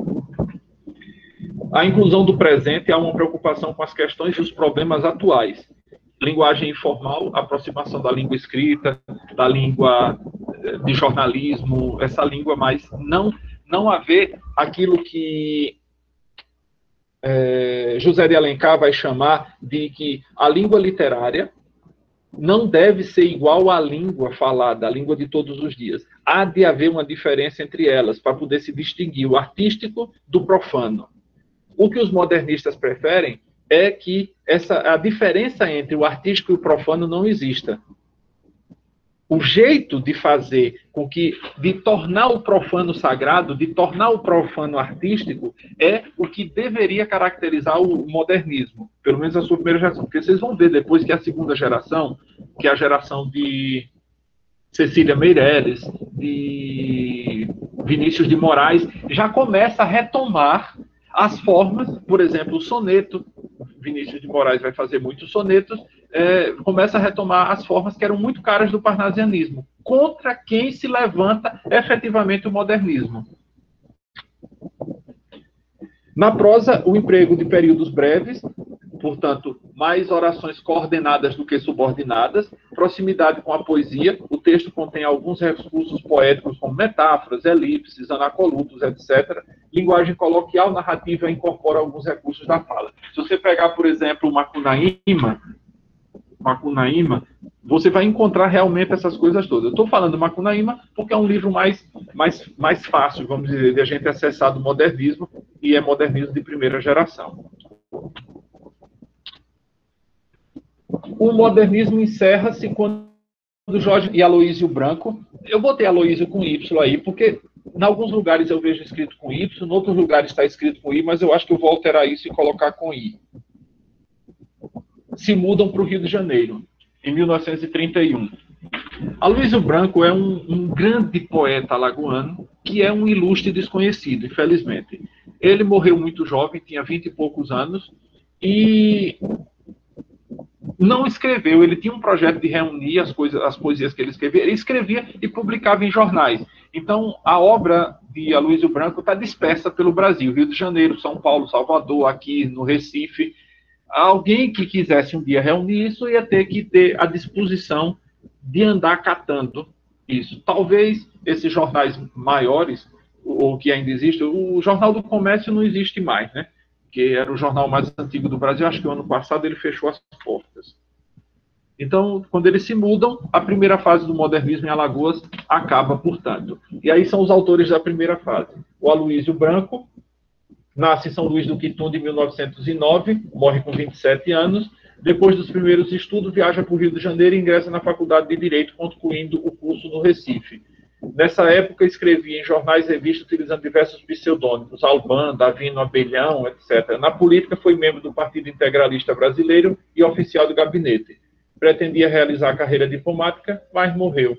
A inclusão do presente há uma preocupação com as questões e os problemas atuais. Linguagem informal, aproximação da língua escrita, da língua de jornalismo, essa língua mais não haver aquilo que José de Alencar vai chamar de que a língua literária não deve ser igual à língua falada, a língua de todos os dias. Há de haver uma diferença entre elas, para poder se distinguir o artístico do profano. O que os modernistas preferem é que a diferença entre o artístico e o profano não exista. O jeito de fazer com que, de tornar o profano sagrado, de tornar o profano artístico, é o que deveria caracterizar o modernismo, pelo menos a sua primeira geração. Porque vocês vão ver depois que a segunda geração, que é a geração de Cecília Meirelles, de Vinícius de Moraes, já começa a retomar as formas, por exemplo, o soneto. Vinícius de Moraes vai fazer muitos sonetos, começa a retomar as formas que eram muito caras do parnasianismo, contra quem se levanta efetivamente o modernismo. Na prosa, o emprego de períodos breves, portanto, mais orações coordenadas do que subordinadas, proximidade com a poesia, o texto contém alguns recursos poéticos como metáforas, elipses, anacolutos, etc. Linguagem coloquial, narrativa incorpora alguns recursos da fala. Se você pegar, por exemplo, o Macunaíma, você vai encontrar realmente essas coisas todas. Eu estou falando Macunaíma porque é um livro mais fácil, vamos dizer, de a gente acessar do modernismo, e é modernismo de primeira geração. O modernismo encerra-se quando Jorge e Aloísio Branco. Eu botei Aloísio com Y aí, porque em alguns lugares eu vejo escrito com Y, em outros lugares está escrito com I, mas eu acho que eu vou alterar isso e colocar com I. Se mudam para o Rio de Janeiro, em 1931. Aloísio Branco é um grande poeta alagoano, que é um ilustre desconhecido, infelizmente. Ele morreu muito jovem, tinha 20 e poucos anos, e não escreveu. Ele tinha um projeto de reunir as poesias que ele escrevia e publicava em jornais. Então, a obra de Aloísio Branco está dispersa pelo Brasil, Rio de Janeiro, São Paulo, Salvador, aqui no Recife. Alguém que quisesse um dia reunir isso ia ter que ter a disposição de andar catando isso. Talvez esses jornais maiores, ou que ainda existem, o Jornal do Comércio não existe mais, né? Que era o jornal mais antigo do Brasil, acho que o ano passado ele fechou as portas. Então, quando eles se mudam, a primeira fase do modernismo em Alagoas acaba, portanto. E aí são os autores da primeira fase. O Aloísio Branco nasce em São Luís do Quitunda em 1909, morre com 27 anos. Depois dos primeiros estudos, viaja para o Rio de Janeiro e ingressa na Faculdade de Direito, concluindo o curso no Recife. Nessa época, escrevia em jornais e revistas utilizando diversos pseudônimos, Alban, Davino, Abelhão, etc. Na política, foi membro do Partido Integralista Brasileiro e oficial de gabinete. Pretendia realizar a carreira diplomática, mas morreu.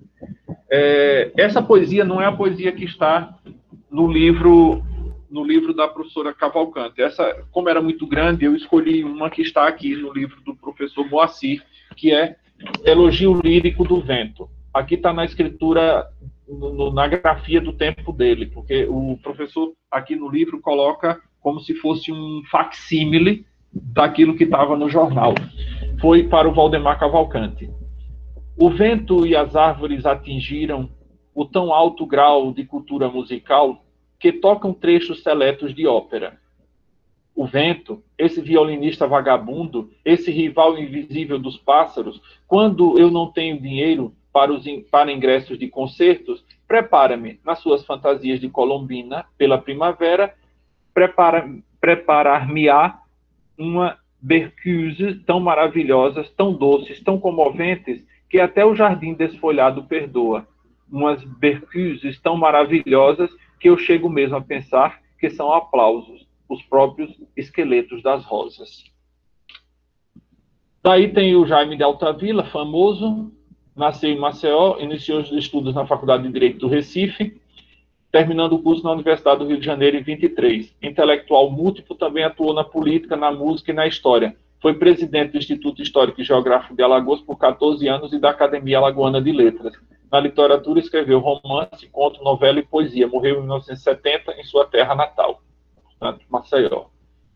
Essa poesia não é a poesia que está no livro da professora Cavalcante. Essa, como era muito grande, eu escolhi uma que está aqui no livro do professor Moacir, que é Elogio Lírico do Vento. Aqui está na escritura, na grafia do tempo dele, porque o professor aqui no livro coloca como se fosse um facsímile daquilo que estava no jornal. Foi para o Valdemar Cavalcante. O vento e as árvores atingiram o tão alto grau de cultura musical que tocam trechos seletos de ópera. O vento, esse violinista vagabundo, esse rival invisível dos pássaros, quando eu não tenho dinheiro para ingressos de concertos, prepara-me, nas suas fantasias de colombina, pela primavera, preparar-me-á uma bercuse tão maravilhosas, tão doces, tão comoventes, que até o jardim desfolhado perdoa. Umas bercuses tão maravilhosas que eu chego mesmo a pensar que são aplausos, os próprios esqueletos das rosas. Daí tem o Jaime de Altavilla, famoso, nasceu em Maceió, iniciou os estudos na Faculdade de Direito do Recife, terminando o curso na Universidade do Rio de Janeiro em 23. Intelectual múltiplo, também atuou na política, na música e na história. Foi presidente do Instituto Histórico e Geográfico de Alagoas por 14 anos e da Academia Alagoana de Letras. Na literatura, escreveu romance, conto, novela e poesia. Morreu em 1970 em sua terra natal, portanto, Maceió.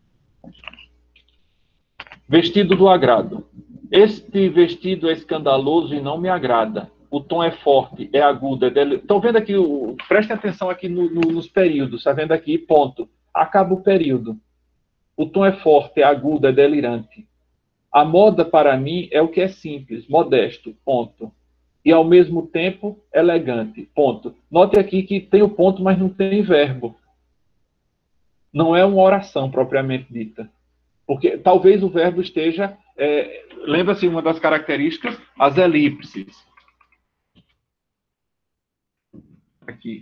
Vestido do agrado. Este vestido é escandaloso e não me agrada. O tom é forte, é agudo, é delicado. Estão vendo aqui, prestem atenção aqui nos períodos, está vendo aqui, ponto. Acaba o período. O tom é forte, é agudo, é delirante. A moda, para mim, é o que é simples, modesto, ponto. E, ao mesmo tempo, elegante, ponto. Note aqui que tem o ponto, mas não tem verbo. Não é uma oração propriamente dita. Porque talvez o verbo esteja... lembra-se uma das características? As elipses. Aqui.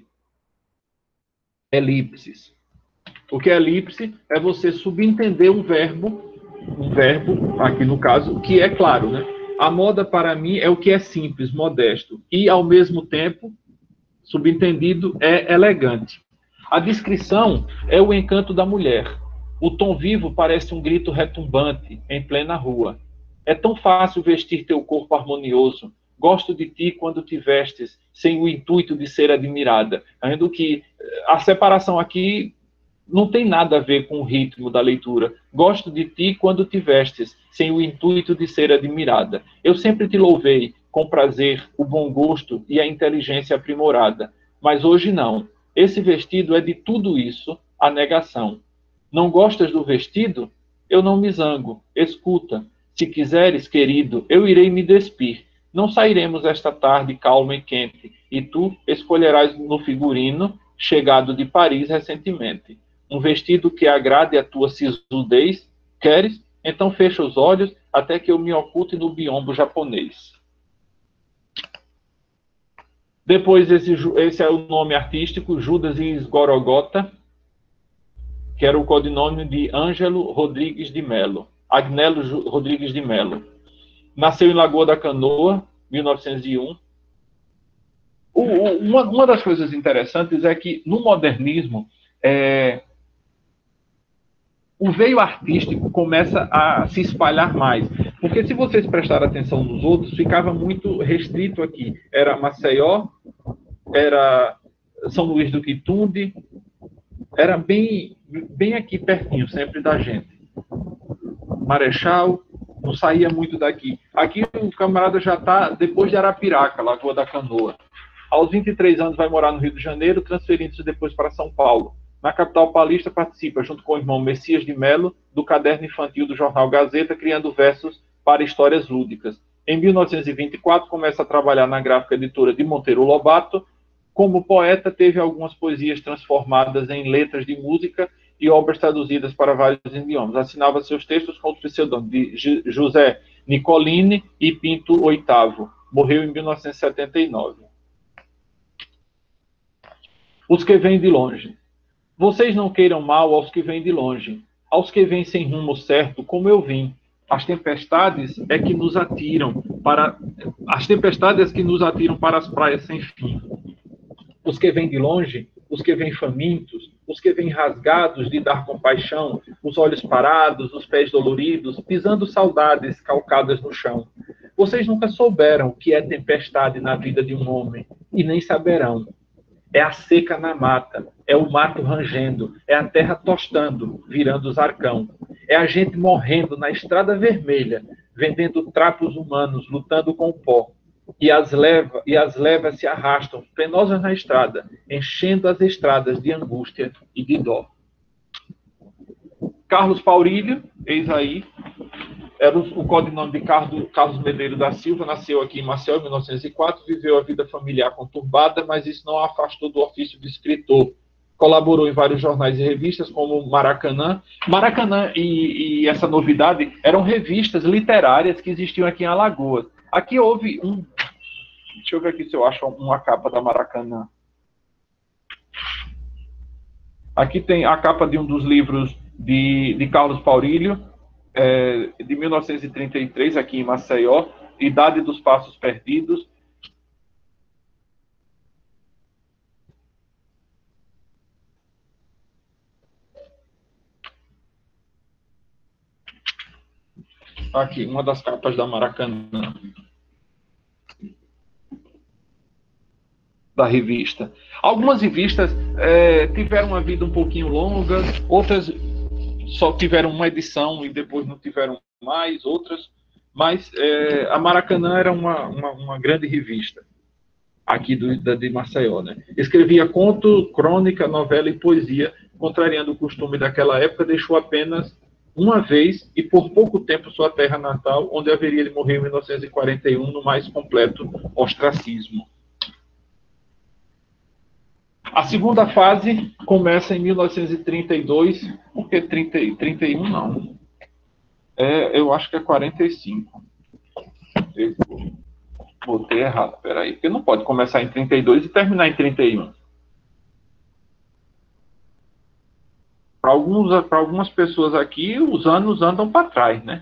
Elipses. Porque elipse é você subentender um verbo, aqui no caso, que é claro, né? A moda, para mim, é o que é simples, modesto. E, ao mesmo tempo, subentendido, é elegante. A descrição é o encanto da mulher. O tom vivo parece um grito retumbante em plena rua. É tão fácil vestir teu corpo harmonioso. Gosto de ti quando te vestes, sem o intuito de ser admirada. Ainda que a separação aqui não tem nada a ver com o ritmo da leitura. Gosto de ti quando te vestes, sem o intuito de ser admirada. Eu sempre te louvei, com prazer, o bom gosto e a inteligência aprimorada. Mas hoje não. Esse vestido é de tudo isso, a negação. Não gostas do vestido? Eu não me zango. Escuta. Se quiseres, querido, eu irei me despir. Não sairemos esta tarde calma e quente, e tu escolherás no figurino, chegado de Paris recentemente. Um vestido que agrade a tua sisudez? Queres? Então fecha os olhos até que eu me oculte no biombo japonês. Depois, esse é o nome artístico, Judas e Gorogota, que era o codinome de Ângelo Rodrigues de Melo. Agnello Rodrigues de Melo. Nasceu em Lagoa da Canoa, 1901. Uma das coisas interessantes é que, no modernismo, o veio artístico começa a se espalhar mais. Porque, se vocês prestarem atenção nos outros, ficava muito restrito aqui. Era Maceió, era São Luís do Quitunde, era bem aqui pertinho, sempre da gente. Marechal, não saía muito daqui. Aqui o camarada já está depois de Arapiraca, Lagoa da Canoa. Aos 23 anos vai morar no Rio de Janeiro, transferindo-se depois para São Paulo. Na capital paulista participa, junto com o irmão Messias de Melo, do caderno infantil do jornal Gazeta, criando versos para histórias lúdicas. Em 1924 começa a trabalhar na gráfica editora de Monteiro Lobato. Como poeta, teve algumas poesias transformadas em letras de música e obras traduzidas para vários idiomas. Assinava seus textos com o pseudônimo de José Nicolini e Pinto VIII. Morreu em 1979. Os que vêm de longe. Vocês não queiram mal aos que vêm de longe, aos que vêm sem rumo certo, como eu vim. As tempestades é que nos atiram para as praias sem fim. Os que vêm de longe, os que vêm famintos, os que vêm rasgados de dar compaixão, os olhos parados, os pés doloridos, pisando saudades calcadas no chão. Vocês nunca souberam o que é tempestade na vida de um homem, e nem saberão. É a seca na mata, é o mato rangendo, é a terra tostando, virando zarcão. É a gente morrendo na estrada vermelha, vendendo trapos humanos, lutando com o pó. E as levas se arrastam, penosas na estrada, enchendo as estradas de angústia e de dó. Carlos Paurílio, eis aí, era o codinome de Carlos Medeiros da Silva, nasceu aqui em Maceió em 1904, viveu a vida familiar conturbada, mas isso não a afastou do ofício de escritor. Colaborou em vários jornais e revistas, como Maracanã. Maracanã e essa novidade eram revistas literárias que existiam aqui em Alagoas. Aqui houve deixa eu ver aqui se eu acho uma capa da Maracanã. Aqui tem a capa de um dos livros de Carlos Paurílio, de 1933, aqui em Maceió, Idade dos Passos Perdidos. Aqui, uma das capas da Maracanã, da revista. Algumas revistas tiveram uma vida um pouquinho longa, outras só tiveram uma edição e depois não tiveram mais, outras, mas a Maracanã era uma grande revista aqui de Maceió, né? Escrevia conto, crônica, novela e poesia, contrariando o costume daquela época, deixou apenas uma vez e por pouco tempo sua terra natal, onde haveria de morrer em 1941 no mais completo ostracismo. A segunda fase começa em 1932, porque 31 não. Eu acho que é 45. Eu botei errado, peraí, porque não pode começar em 32 e terminar em 31. Para algumas pessoas aqui, os anos andam para trás, né?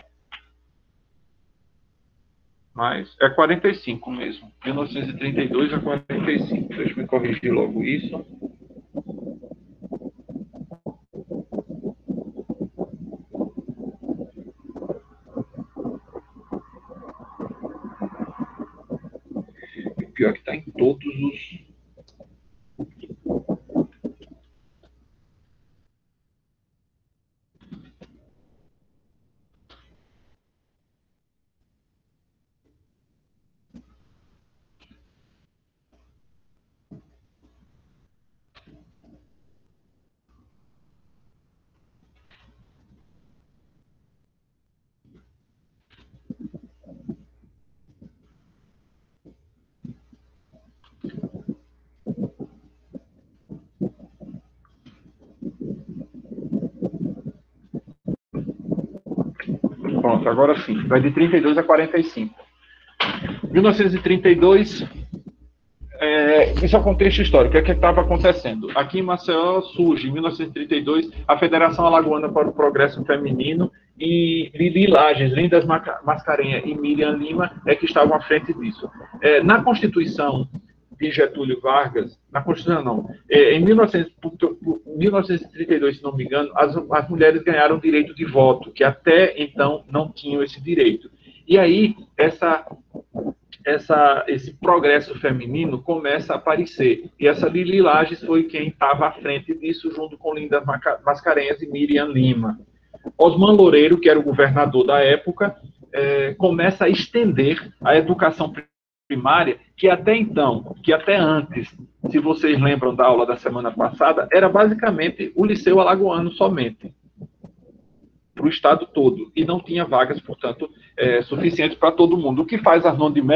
Mas é 45 mesmo. 1932 a 45. Deixa eu me corrigir logo isso. E pior que está em todos os... Pronto, agora sim. Vai de 32 a 45. 1932, isso é o contexto histórico. O que estava acontecendo? Aqui em Maceió surge, em 1932, a Federação Alagoana para o Progresso Feminino e Lili Lages, Lindas Mascarenhas e Miriam Lima que estavam à frente disso. Na Constituição de Getúlio Vargas, na Constituição não, em 1932, se não me engano, as mulheres ganharam o direito de voto, que até então não tinham esse direito. E aí, esse progresso feminino começa a aparecer. E essa Lili Lages foi quem estava à frente disso, junto com Lindas Mascarenhas e Miriam Lima. Osman Loureiro, que era o governador da época, começa a estender a educação primária, que até então, que até antes, se vocês lembram da aula da semana passada, era basicamente o Liceu Alagoano somente, para o estado todo, e não tinha vagas, portanto, suficientes para todo mundo. O que faz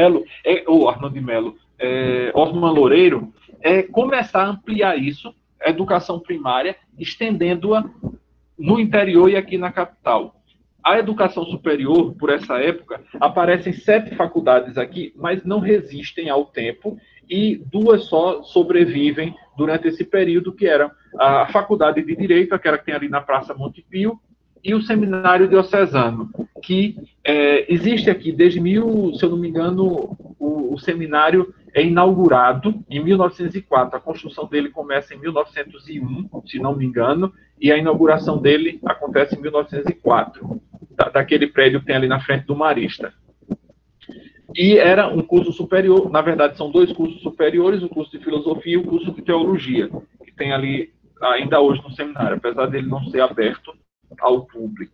Osman Loureiro, é começar a ampliar isso, a educação primária, estendendo-a no interior e aqui na capital. A educação superior, por essa época, aparecem 7 faculdades aqui, mas não resistem ao tempo, e 2 só sobrevivem durante esse período, que eram a Faculdade de Direito, aquela que tem ali na Praça Monte Pio, e o Seminário Diocesano, que existe aqui desde se eu não me engano, o seminário é inaugurado em 1904. A construção dele começa em 1901, se não me engano, e a inauguração dele acontece em 1904, daquele prédio que tem ali na frente do Marista. E era um curso superior, na verdade são 2 cursos superiores, o curso de Filosofia e o curso de Teologia, que tem ali ainda hoje no seminário, apesar dele não ser aberto ao público.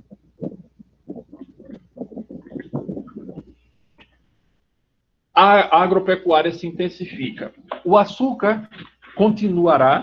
A agropecuária se intensifica. O açúcar continuará,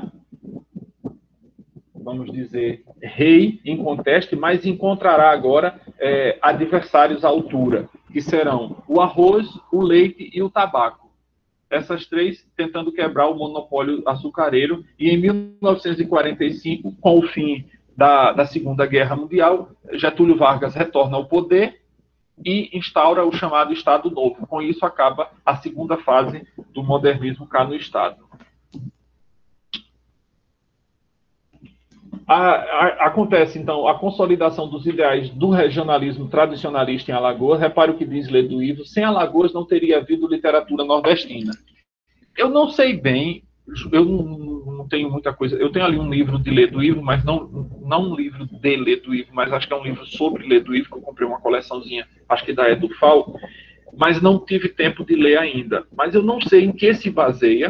vamos dizer, rei em conteste, mas encontrará agora adversários à altura, que serão o arroz, o leite e o tabaco. Essas 3 tentando quebrar o monopólio açucareiro, e em 1945, com o fim da Segunda Guerra Mundial, Getúlio Vargas retorna ao poder e instaura o chamado Estado Novo. Com isso, acaba a segunda fase do modernismo cá no Estado. Acontece, então, a consolidação dos ideais do regionalismo tradicionalista em Alagoas. Repare o que diz Lê do Ivo: sem Alagoas não teria havido literatura nordestina. Eu não sei bem, eu não tenho muita coisa. Eu tenho ali um livro de Lê do Ivo, mas não um livro de Lê do Ivo, mas acho que é um livro sobre Lê do Ivo, que eu comprei uma coleçãozinha, acho que da EduFal, mas não tive tempo de ler ainda. Mas eu não sei em que se baseia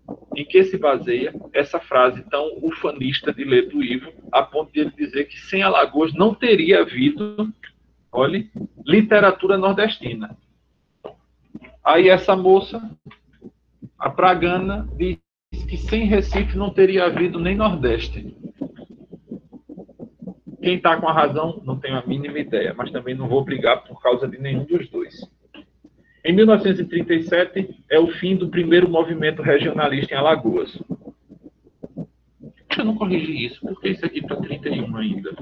essa frase tão ufanista de Lê do Ivo, a ponto de ele dizer que sem Alagoas não teria havido, olhe, literatura nordestina. Aí essa moça, a Pragana, diz que sem Recife não teria havido nem Nordeste. Quem está com a razão, não tenho a mínima ideia, mas também não vou brigar por causa de nenhum dos dois. Em 1937, é o fim do primeiro movimento regionalista em Alagoas. Deixa eu não corrigir isso, porque isso aqui está 31 ainda.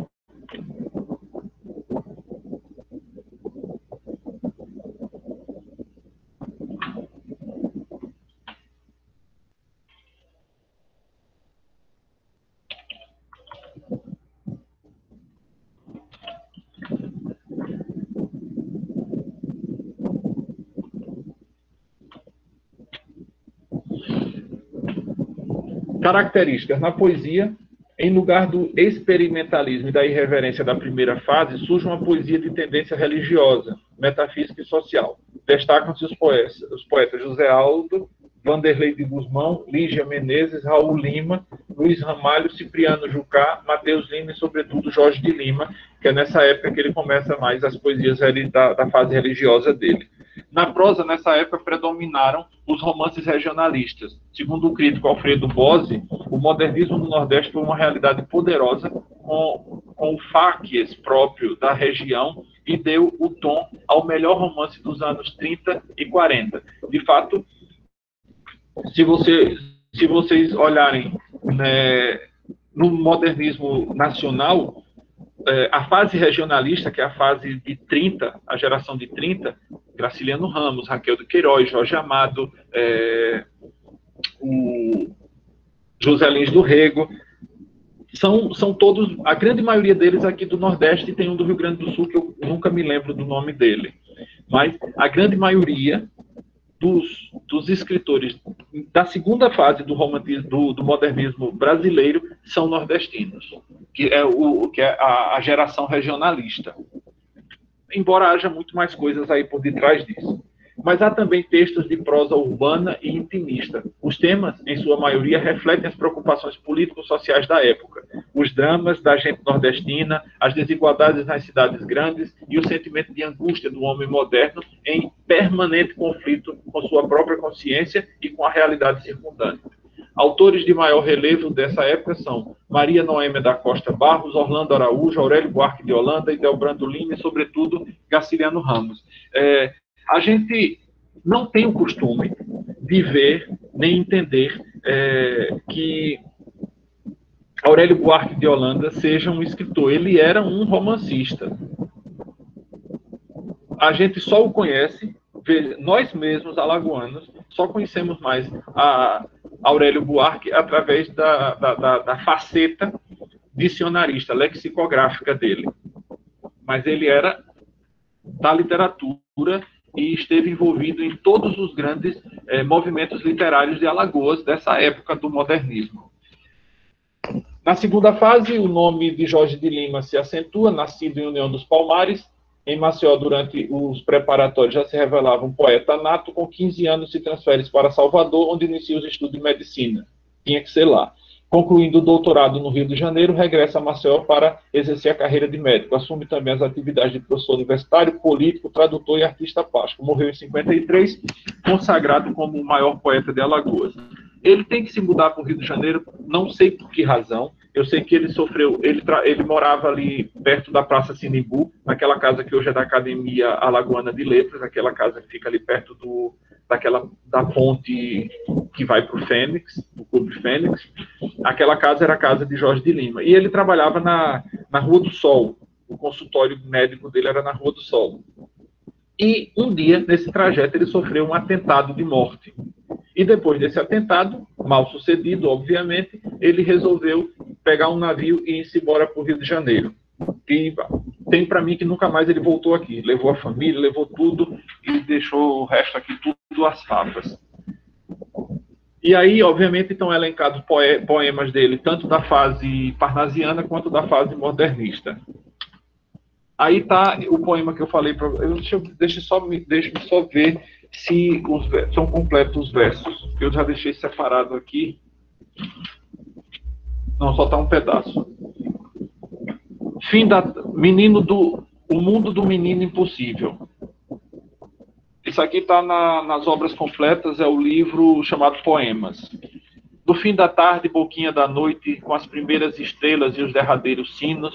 Características. Na poesia, em lugar do experimentalismo e da irreverência da primeira fase, surge uma poesia de tendência religiosa, metafísica e social. Destacam-se os poetas José Aldo, Vanderlei de Guzmão, Lígia Menezes, Raul Lima, Luiz Ramalho, Cipriano Jucá, Mateus Lima e, sobretudo, Jorge de Lima, que é nessa época que ele começa mais as poesias da fase religiosa dele. Na prosa, nessa época, predominaram os romances regionalistas. Segundo o crítico Alfredo Bose, o modernismo no Nordeste foi uma realidade poderosa com o facies próprio da região e deu o tom ao melhor romance dos anos 30 e 40. De fato, se vocês olharem, né, no modernismo nacional, a fase regionalista, que é a fase de 30, a geração de 30, Graciliano Ramos, Raquel de Queiroz, Jorge Amado, o José Lins do Rego, são todos, a grande maioria deles aqui do Nordeste, e tem um do Rio Grande do Sul, que eu nunca me lembro do nome dele. Mas a grande maioria dos escritores da segunda fase do romantismo, do modernismo brasileiro são nordestinos, que é a geração regionalista. Embora haja muito mais coisas aí por detrás disso. Mas há também textos de prosa urbana e intimista. Os temas, em sua maioria, refletem as preocupações político-sociais da época, os dramas da gente nordestina, as desigualdades nas cidades grandes e o sentimento de angústia do homem moderno em permanente conflito com sua própria consciência e com a realidade circundante. Autores de maior relevo dessa época são Maria Noêmia da Costa Barros, Orlando Araújo, Aurélio Buarque de Holanda, Idelbrando Lima e, sobretudo, Graciliano Ramos. A gente não tem o costume de ver nem entender que Aurélio Buarque de Holanda seja um escritor. Ele era um romancista. A gente só o conhece, nós mesmos, alagoanos, só conhecemos mais a Aurélio Buarque através da faceta dicionarista, lexicográfica dele. Mas ele era da literatura e esteve envolvido em todos os grandes movimentos literários de Alagoas dessa época do modernismo. Na segunda fase, o nome de Jorge de Lima se acentua, nascido em União dos Palmares. Em Maceió, durante os preparatórios, já se revelava um poeta nato. Com 15 anos, se transfere para Salvador, onde inicia os estudos de medicina. Tinha que ser lá. Concluindo o doutorado no Rio de Janeiro, regressa a Maceió para exercer a carreira de médico. Assume também as atividades de professor universitário, político, tradutor e artista plástico. Morreu em 53, consagrado como o maior poeta de Alagoas. Ele tem que se mudar para o Rio de Janeiro, não sei por que razão. Eu sei que ele sofreu, ele morava ali perto da Praça Sinimbu, naquela casa que hoje é da Academia Alagoana de Letras, aquela casa que fica ali perto da ponte que vai para o Fênix, do Clube Fênix. Aquela casa era a casa de Jorge de Lima. E ele trabalhava na Rua do Sol. O consultório médico dele era na Rua do Sol. E um dia, nesse trajeto, ele sofreu um atentado de morte. E depois desse atentado, mal sucedido, obviamente, ele resolveu pegar um navio e ir-se embora para o Rio de Janeiro. E tem para mim que nunca mais ele voltou aqui. Levou a família, levou tudo e deixou o resto aqui tudo às favas. E aí, obviamente, estão elencados poemas dele, tanto da fase parnasiana quanto da fase modernista. Aí está o poema que eu falei para deixa eu só ver se são completos os versos. Eu já deixei separado aqui. Não, só está um pedaço. O mundo do menino impossível. Isso aqui está nas obras completas, é o livro chamado Poemas. No fim da tarde, boquinha da noite, com as primeiras estrelas e os derradeiros sinos,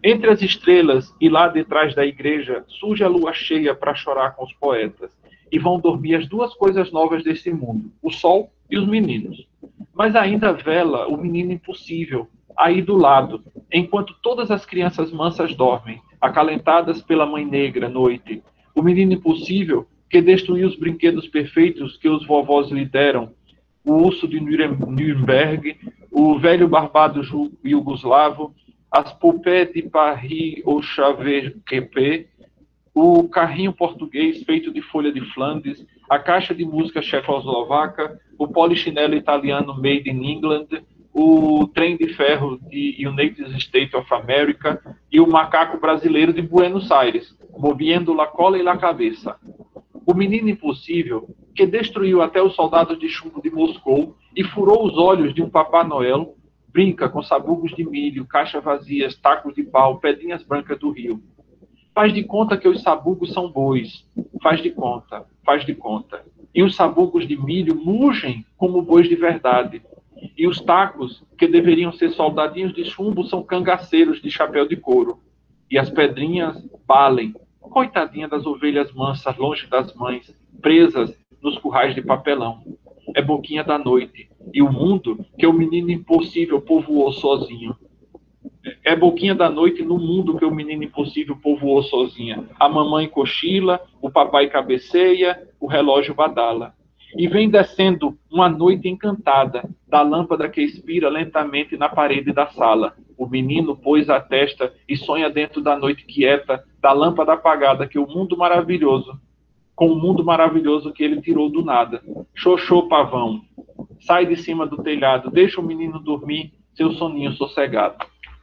Entre as estrelas e lá detrás da igreja, surge a lua cheia para chorar com os poetas. E vão dormir as duas coisas novas desse mundo, o sol e os meninos. Mas ainda vela o menino impossível, aí do lado, enquanto todas as crianças mansas dormem, acalentadas pela mãe negra noite. O menino impossível que destruiu os brinquedos perfeitos que os vovós lhe deram, o urso de Nuremberg, o velho barbado iugoslavo, as poupées de Paris ou Chavé-Quepé, o carrinho português feito de folha de Flandres, a caixa de música checoslovaca, o polichinelo italiano made in England, o trem de ferro de United States of America e o macaco brasileiro de Buenos Aires, moviendo la cola e la cabeça. O menino impossível, que destruiu até os soldados de chumbo de Moscou e furou os olhos de um Papai Noel, brinca com sabugos de milho, caixas vazias, tacos de pau, pedrinhas brancas do rio. Faz de conta que os sabugos são bois. Faz de conta, faz de conta. E os sabugos de milho mugem como bois de verdade. E os tacos, que deveriam ser soldadinhos de chumbo, são cangaceiros de chapéu de couro. E as pedrinhas balem. Coitadinha das ovelhas mansas, longe das mães, presas nos currais de papelão. É boquinha da noite. E o mundo que o menino impossível povoou sozinho. É boquinha da noite no mundo que o menino impossível povoou sozinha. A mamãe cochila, o papai cabeceia, o relógio badala. E vem descendo uma noite encantada da lâmpada que expira lentamente na parede da sala. O menino pôs a testa e sonha dentro da noite quieta da lâmpada apagada que o mundo maravilhoso, com o mundo maravilhoso que ele tirou do nada. Xoxô, pavão. Sai de cima do telhado, deixa o menino dormir, seu soninho sossegado.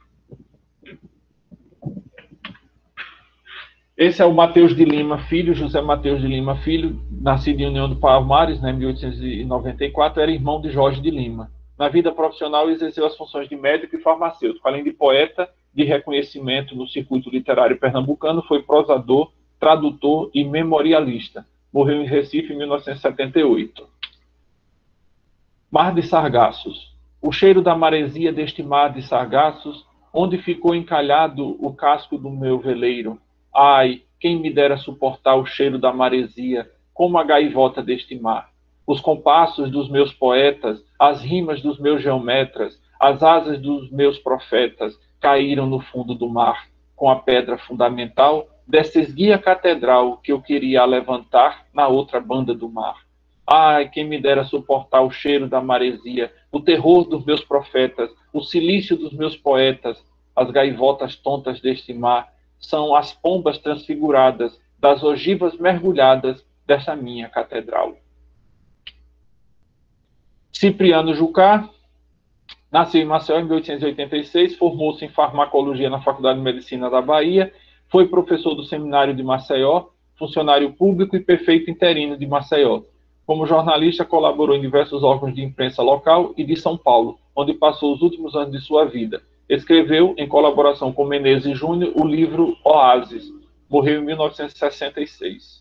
Esse é o Mateus de Lima Filho, José Mateus de Lima Filho, nascido em União do Palmares, em 1894, era irmão de Jorge de Lima. Na vida profissional, exerceu as funções de médico e farmacêutico. Além de poeta de reconhecimento no circuito literário pernambucano, foi prosador, tradutor e memorialista. Morreu em Recife em 1978. Mar de Sargassos. O cheiro da maresia deste mar de sargassos, onde ficou encalhado o casco do meu veleiro. Ai, quem me dera suportar o cheiro da maresia, como a gaivota deste mar. Os compassos dos meus poetas, as rimas dos meus geometras, as asas dos meus profetas caíram no fundo do mar, com a pedra fundamental dessa esguia catedral que eu queria levantar na outra banda do mar. Ai, quem me dera suportar o cheiro da maresia, o terror dos meus profetas, o silício dos meus poetas, as gaivotas tontas deste mar, são as pombas transfiguradas das ogivas mergulhadas dessa minha catedral. Cipriano Jucá nasceu em Maceió em 1886, formou-se em farmacologia na Faculdade de Medicina da Bahia, foi professor do Seminário de Maceió, funcionário público e prefeito interino de Maceió. Como jornalista, colaborou em diversos órgãos de imprensa local e de São Paulo, onde passou os últimos anos de sua vida. Escreveu, em colaboração com Menezes Júnior, o livro Oásis. Morreu em 1966.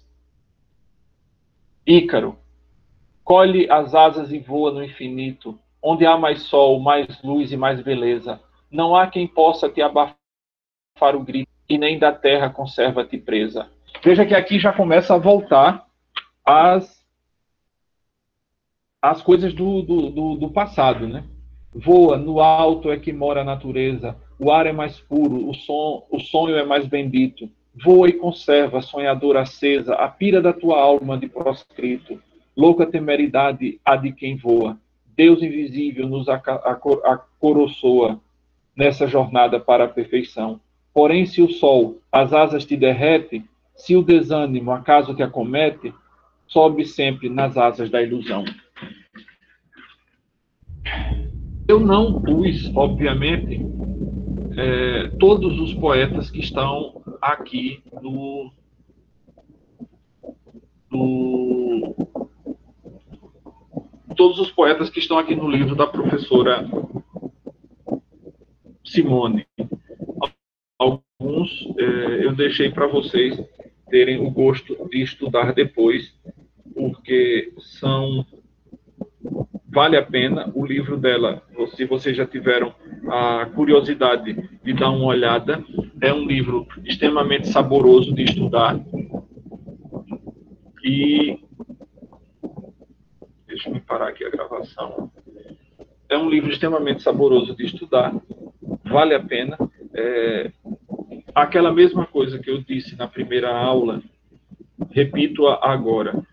Ícaro. Colhe as asas e voa no infinito, onde há mais sol, mais luz e mais beleza. Não há quem possa te abafar o grito, e nem da terra conserva-te presa. Veja que aqui já começa a voltar as coisas do passado, né? Voa, no alto é que mora a natureza, o ar é mais puro, o sonho é mais bendito. Voa e conserva, sonhadora acesa, a pira da tua alma de proscrito. Louca temeridade a de quem voa. Deus invisível nos acoroçoa nessa jornada para a perfeição. Porém, se o sol as asas te derrete, se o desânimo acaso te acomete, sobe sempre nas asas da ilusão. Eu não pus, obviamente, todos os poetas que estão aqui todos os poetas que estão aqui no livro da professora Simone. Alguns eu deixei para vocês terem o gosto de estudar depois, porque vale a pena. O livro dela, se vocês já tiveram a curiosidade de dar uma olhada, é um livro extremamente saboroso de estudar. E deixa eu parar aqui a gravação. É um livro extremamente saboroso de estudar, vale a pena. Aquela mesma coisa que eu disse na primeira aula, repito agora.